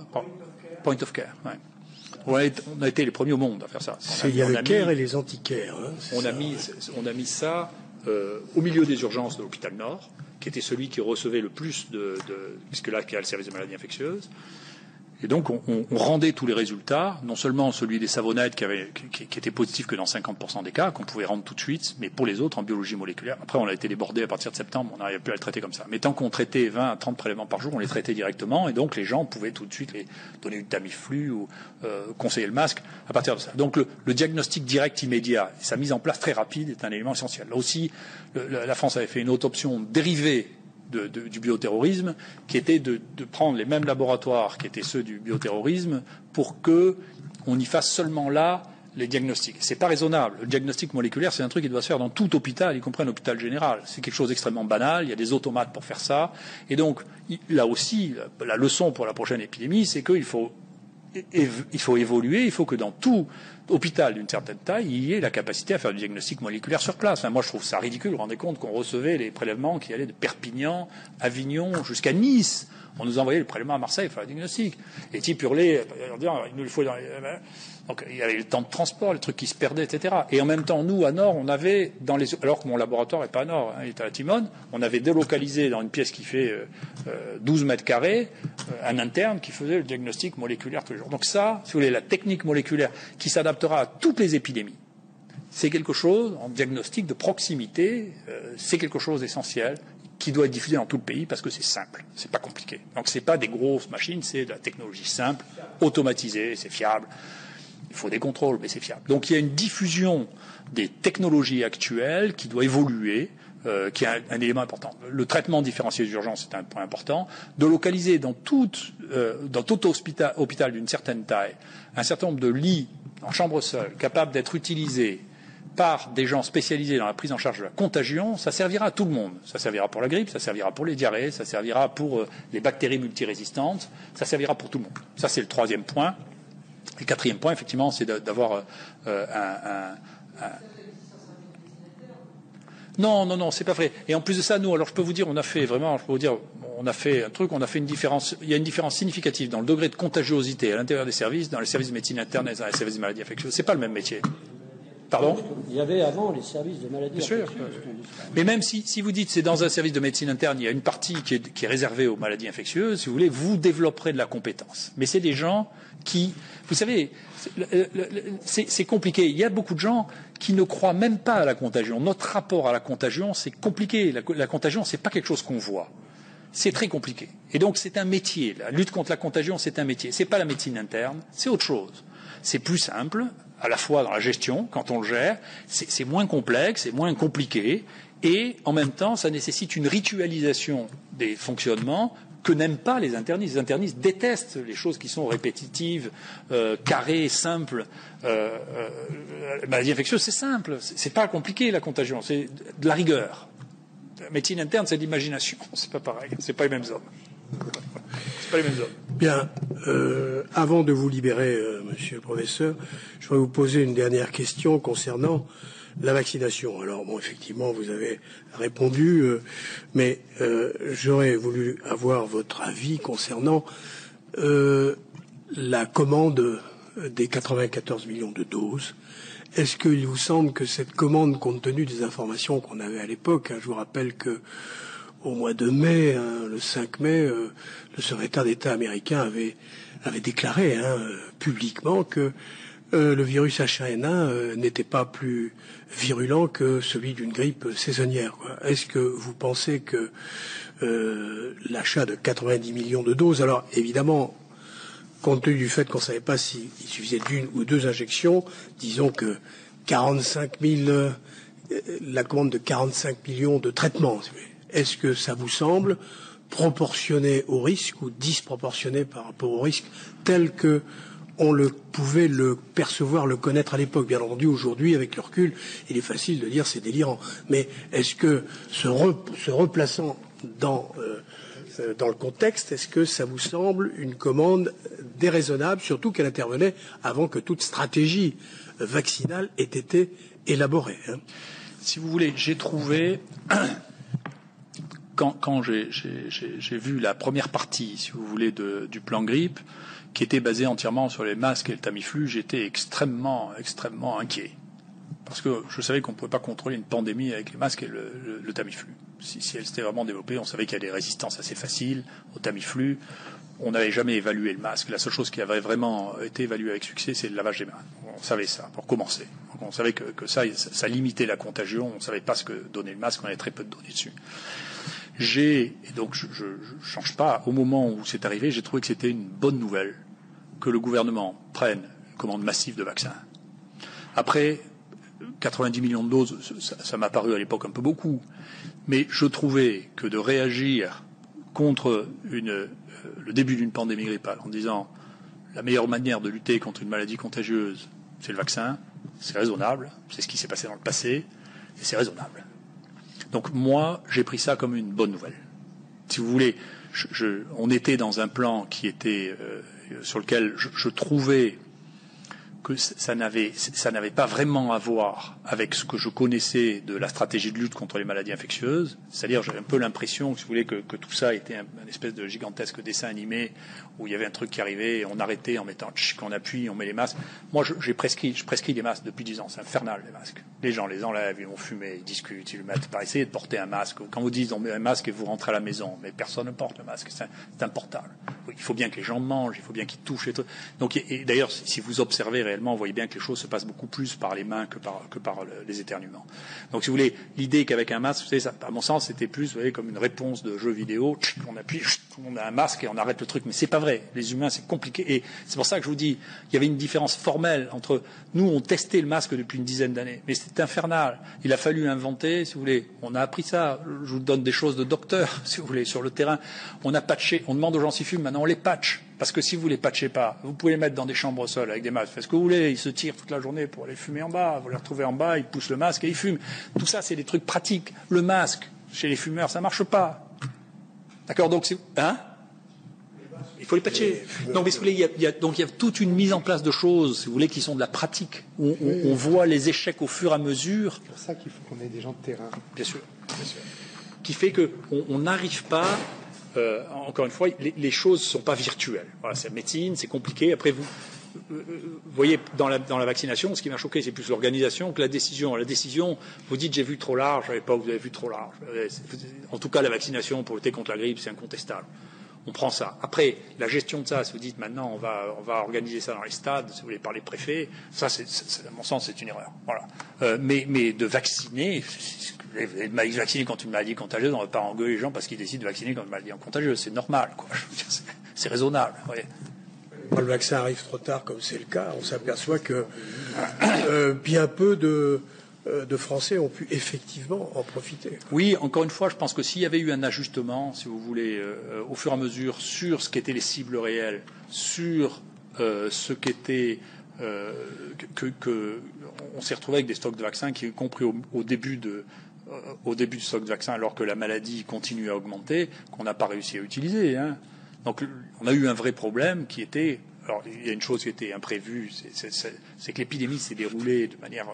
point of care. Ouais. On a été les premiers au monde à faire ça. Il y a le care et les anti-care. Hein, on a mis ça au milieu des urgences de l'hôpital Nord, qui était celui qui recevait le plus puisque là, il y a le service de maladies infectieuses. Et donc, on rendait tous les résultats, non seulement celui des savonnettes qui était positif que dans 50% des cas, qu'on pouvait rendre tout de suite, mais pour les autres en biologie moléculaire. Après, on a été débordé à partir de septembre, on n'arrivait plus à le traiter comme ça. Mais tant qu'on traitait 20 à 30 prélèvements par jour, on les traitait directement, et donc les gens pouvaient tout de suite les donner du Tamiflu ou conseiller le masque à partir de ça. Donc le diagnostic direct immédiat, sa mise en place très rapide est un élément essentiel. Là aussi, la France avait fait une autre option dérivée du bioterrorisme, qui était de prendre les mêmes laboratoires qui étaient ceux du bioterrorisme pour que on y fasse seulement là les diagnostics. C'est pas raisonnable. Le diagnostic moléculaire, c'est un truc qui doit se faire dans tout hôpital, y compris un hôpital général. C'est quelque chose d'extrêmement banal. Il y a des automates pour faire ça. Et donc, là aussi, la leçon pour la prochaine épidémie, c'est qu'il faut évoluer. Il faut que dans tout hôpital d'une certaine taille, il y ait la capacité à faire du diagnostic moléculaire sur place. Enfin, moi, je trouve ça ridicule. Vous vous rendez compte qu'on recevait les prélèvements qui allaient de Perpignan, Avignon, jusqu'à Nice. On nous envoyait le prélèvement à Marseille pour faire le diagnostic. Les types hurlaient, il nous le faut dans les... Donc, il y avait le temps de transport, les trucs qui se perdaient, etc. Et en même temps, nous, à Nord, on avait, alors que mon laboratoire n'est pas à Nord, il est à la Timone, on avait délocalisé dans une pièce qui fait 12 mètres carrés, un interne qui faisait le diagnostic moléculaire tous les jours. Donc ça, si vous voulez, la technique moléculaire qui s'adaptera à toutes les épidémies, c'est quelque chose, en diagnostic de proximité, c'est quelque chose d'essentiel qui doit être diffusé dans tout le pays parce que c'est simple, c'est pas compliqué. Donc c'est pas des grosses machines, c'est de la technologie simple, automatisée, c'est fiable. Il faut des contrôles, mais c'est fiable. Donc il y a une diffusion des technologies actuelles qui doit évoluer, qui est un élément important. Le traitement différencié d'urgence est un point important. De localiser dans tout hôpital d'une certaine taille un certain nombre de lits en chambre seule capables d'être utilisés par des gens spécialisés dans la prise en charge de la contagion, ça servira à tout le monde. Ça servira pour la grippe, ça servira pour les diarrhées, ça servira pour les bactéries multirésistantes, ça servira pour tout le monde. Ça, c'est le troisième point. Le quatrième point, effectivement, c'est d'avoir Non, c'est pas vrai. Et en plus de ça, nous, alors je peux vous dire, on a fait un truc, on a fait une différence, il y a une différence significative dans le degré de contagiosité à l'intérieur des services, dans les services de médecine interne et dans les services de maladies infectieuses. C'est pas le même métier. Pardon ? Il y avait avant les services de maladies infectieuses. Mais même si vous dites c'est dans un service de médecine interne, il y a une partie qui est réservée aux maladies infectieuses, si vous voulez, vous développerez de la compétence. Mais c'est des gens qui, vous savez, c'est compliqué. Il y a beaucoup de gens qui ne croient même pas à la contagion. Notre rapport à la contagion, c'est compliqué. La contagion, c'est pas quelque chose qu'on voit. C'est très compliqué. Et donc, c'est un métier. La lutte contre la contagion, c'est un métier. C'est pas la médecine interne, c'est autre chose. C'est plus simple, à la fois dans la gestion, quand on le gère, c'est moins complexe, c'est moins compliqué, et en même temps, ça nécessite une ritualisation des fonctionnements que n'aiment pas les internistes. Les internistes détestent les choses qui sont répétitives, carrées, simples. La maladie infectieuse, c'est simple, c'est pas compliqué la contagion, c'est de la rigueur. La médecine interne, c'est de l'imagination, c'est pas pareil, c'est pas les mêmes hommes. C'est pas les mêmes hommes. Bien, avant de vous libérer, monsieur le professeur, je voudrais vous poser une dernière question concernant la vaccination. Alors, bon, effectivement, vous avez répondu, mais j'aurais voulu avoir votre avis concernant la commande des 94 millions de doses. Est-ce qu'il vous semble que cette commande, compte tenu des informations qu'on avait à l'époque, je vous rappelle que au mois de mai, le 5 mai, le secrétaire d'État américain avait déclaré publiquement que le virus H1N1 n'était pas plus virulent que celui d'une grippe saisonnière. Est-ce que vous pensez que l'achat de 90 millions de doses, alors évidemment, compte tenu du fait qu'on ne savait pas s'il suffisait d'une ou deux injections, disons que 45 000, la commande de 45 millions de traitements, est-ce que ça vous semble proportionné au risque ou disproportionné par rapport au risque tel que on pouvait le percevoir, le connaître à l'époque. Bien entendu, aujourd'hui, avec le recul, il est facile de dire c'est délirant. Mais est-ce que se replaçant dans le contexte, est-ce que ça vous semble une commande déraisonnable, surtout qu'elle intervenait avant que toute stratégie vaccinale ait été élaborée, hein? Si vous voulez, j'ai trouvé, quand j'ai vu la première partie, si vous voulez, du plan grippe, qui était basé entièrement sur les masques et le Tamiflu, j'étais extrêmement inquiet. Parce que je savais qu'on ne pouvait pas contrôler une pandémie avec les masques et le Tamiflu. Si elle s'était vraiment développée, on savait qu'il y a des résistances assez faciles au Tamiflu. On n'avait jamais évalué le masque. La seule chose qui avait vraiment été évaluée avec succès, c'est le lavage des mains. On savait ça, pour commencer. Donc on savait que ça limitait la contagion. On ne savait pas ce que donnait le masque. On avait très peu de données dessus. Et donc je change pas. Au moment où c'est arrivé, j'ai trouvé que c'était une bonne nouvelle que le gouvernement prenne une commande massive de vaccins. Après, 90 millions de doses, ça m'a paru à l'époque un peu beaucoup. Mais je trouvais que de réagir contre le début d'une pandémie grippale en disant la meilleure manière de lutter contre une maladie contagieuse, c'est le vaccin, c'est raisonnable, c'est ce qui s'est passé dans le passé, et c'est raisonnable. Donc moi, j'ai pris ça comme une bonne nouvelle. Si vous voulez, on était dans un plan qui était sur lequel je trouvais que ça n'avait pas vraiment à voir avec ce que je connaissais de la stratégie de lutte contre les maladies infectieuses. C'est-à-dire, j'avais un peu l'impression, si vous voulez, que tout ça était un espèce de gigantesque dessin animé où il y avait un truc qui arrivait et on arrêtait en mettant qu'on appuie, on met les masques. Moi, je prescris les masques depuis 10 ans. C'est infernal, les masques. Les gens les enlèvent, ils vont fumer, ils discutent, ils le mettent. Par essayer de porter un masque. Quand vous dites on met un masque et vous rentrez à la maison, mais personne ne porte le masque. C'est un portable. Il faut bien que les gens mangent, il faut bien qu'ils touchent. Donc, et d'ailleurs, si vous observez réellement, vous voyez bien que les choses se passent beaucoup plus par les mains que par les éternuements. Donc, si vous voulez, l'idée qu'avec un masque, vous savez, ça, à mon sens, c'était plus, vous voyez, comme une réponse de jeu vidéo. On appuie, on a un masque et on arrête le truc. Mais c'est pas vrai. Les humains, c'est compliqué. Et c'est pour ça que je vous dis, il y avait une différence formelle entre nous, on testait le masque depuis une dizaine d'années. Mais c'était infernal. Il a fallu inventer, si vous voulez. On a appris ça. Je vous donne des choses de docteur, si vous voulez, sur le terrain. On a patché. On demande aux gens s'ils fument. Maintenant, on les patche. Parce que si vous les patchez pas, vous pouvez les mettre dans des chambres au sol avec des masques. Faites ce que vous voulez. Ils se tirent toute la journée pour aller fumer en bas. Vous les retrouvez en bas, ils poussent le masque et ils fument. Tout ça, c'est des trucs pratiques. Le masque, chez les fumeurs, ça marche pas. D'accord? Donc, il faut les patcher. Non, mais si vous voulez, il y a toute une mise en place de choses, si vous voulez, qui sont de la pratique. On voit les échecs au fur et à mesure. C'est pour ça qu'il faut qu'on ait des gens de terrain. Bien sûr. Qui fait qu'on n'arrive pas. Encore une fois, les choses ne sont pas virtuelles. Voilà, c'est la médecine, c'est compliqué. Après, vous voyez, dans la vaccination, ce qui m'a choqué, c'est plus l'organisation que la décision. La décision, vous dites j'ai vu trop large, à l'époque vous avez vu trop large. En tout cas, la vaccination pour lutter contre la grippe, c'est incontestable. On prend ça. Après, la gestion de ça, si vous dites maintenant on va organiser ça dans les stades, si vous voulez par les préfets, ça, à mon sens, c'est une erreur. Voilà. Mais de vacciner, vacciner contre une maladie contagieuse, on ne va pas engueuler les gens parce qu'ils décident de vacciner contre une maladie contagieuse. C'est normal, quoi. C'est raisonnable. Ouais. Quand le vaccin arrive trop tard, comme c'est le cas, on s'aperçoit que bien peu de Français ont pu effectivement en profiter. Oui, encore une fois, je pense que s'il y avait eu un ajustement, si vous voulez, au fur et à mesure, sur ce qu'étaient les cibles réelles, sur ce qu'était on s'est retrouvé avec des stocks de vaccins qui, y compris au début du stock de vaccins, alors que la maladie continue à augmenter, qu'on n'a pas réussi à utiliser. Hein. Donc, on a eu un vrai problème qui était. Alors, il y a une chose qui était imprévue, c'est que l'épidémie s'est déroulée de manière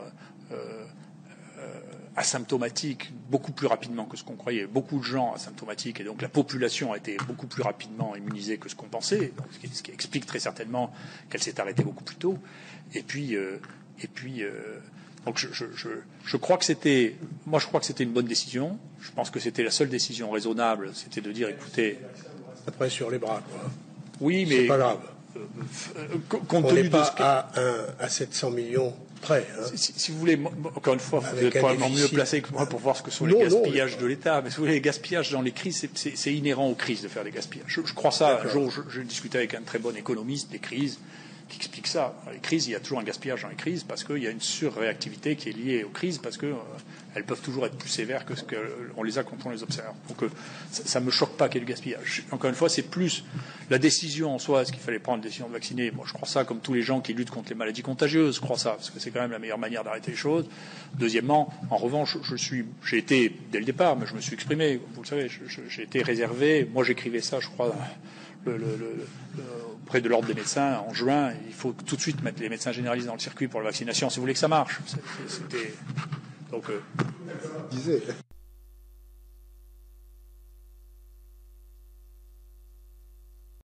asymptomatique beaucoup plus rapidement que ce qu'on croyait. Beaucoup de gens asymptomatiques et donc la population a été beaucoup plus rapidement immunisée que ce qu'on pensait, donc ce qui explique très certainement qu'elle s'est arrêtée beaucoup plus tôt. Donc je crois que c'était une bonne décision. Je pense que c'était la seule décision raisonnable, c'était de dire écoutez. Après sur les bras, quoi. Oui, mais c'est pas grave. Compte on tenu n'est de pas à 700 millions près. Hein. Si vous voulez, encore une fois, vous êtes probablement mieux placé que moi pour voir ce que sont les gaspillages de l'État. Mais si vous voulez, les gaspillages dans les crises, c'est inhérent aux crises de faire des gaspillages. Je crois ça. Un jour, je discutais avec un très bon économiste des crises. qui explique ça. Dans les crises, il y a toujours un gaspillage dans les crises parce qu'il y a une surréactivité qui est liée aux crises parce que elles peuvent toujours être plus sévères que ce qu'on les a quand on les observe. Donc ça me choque pas qu'il y ait du gaspillage. Encore une fois, c'est plus la décision en soi, est-ce qu'il fallait prendre la décision de vacciner. Moi, je crois ça comme tous les gens qui luttent contre les maladies contagieuses. Je crois ça parce que c'est quand même la meilleure manière d'arrêter les choses. Deuxièmement, en revanche, j'ai été dès le départ, mais je me suis exprimé. Vous le savez, j'ai été réservé. Moi, j'écrivais ça, je crois. Auprès de l'ordre des médecins en juin, il faut tout de suite mettre les médecins généralistes dans le circuit pour la vaccination si vous voulez que ça marche. Donc,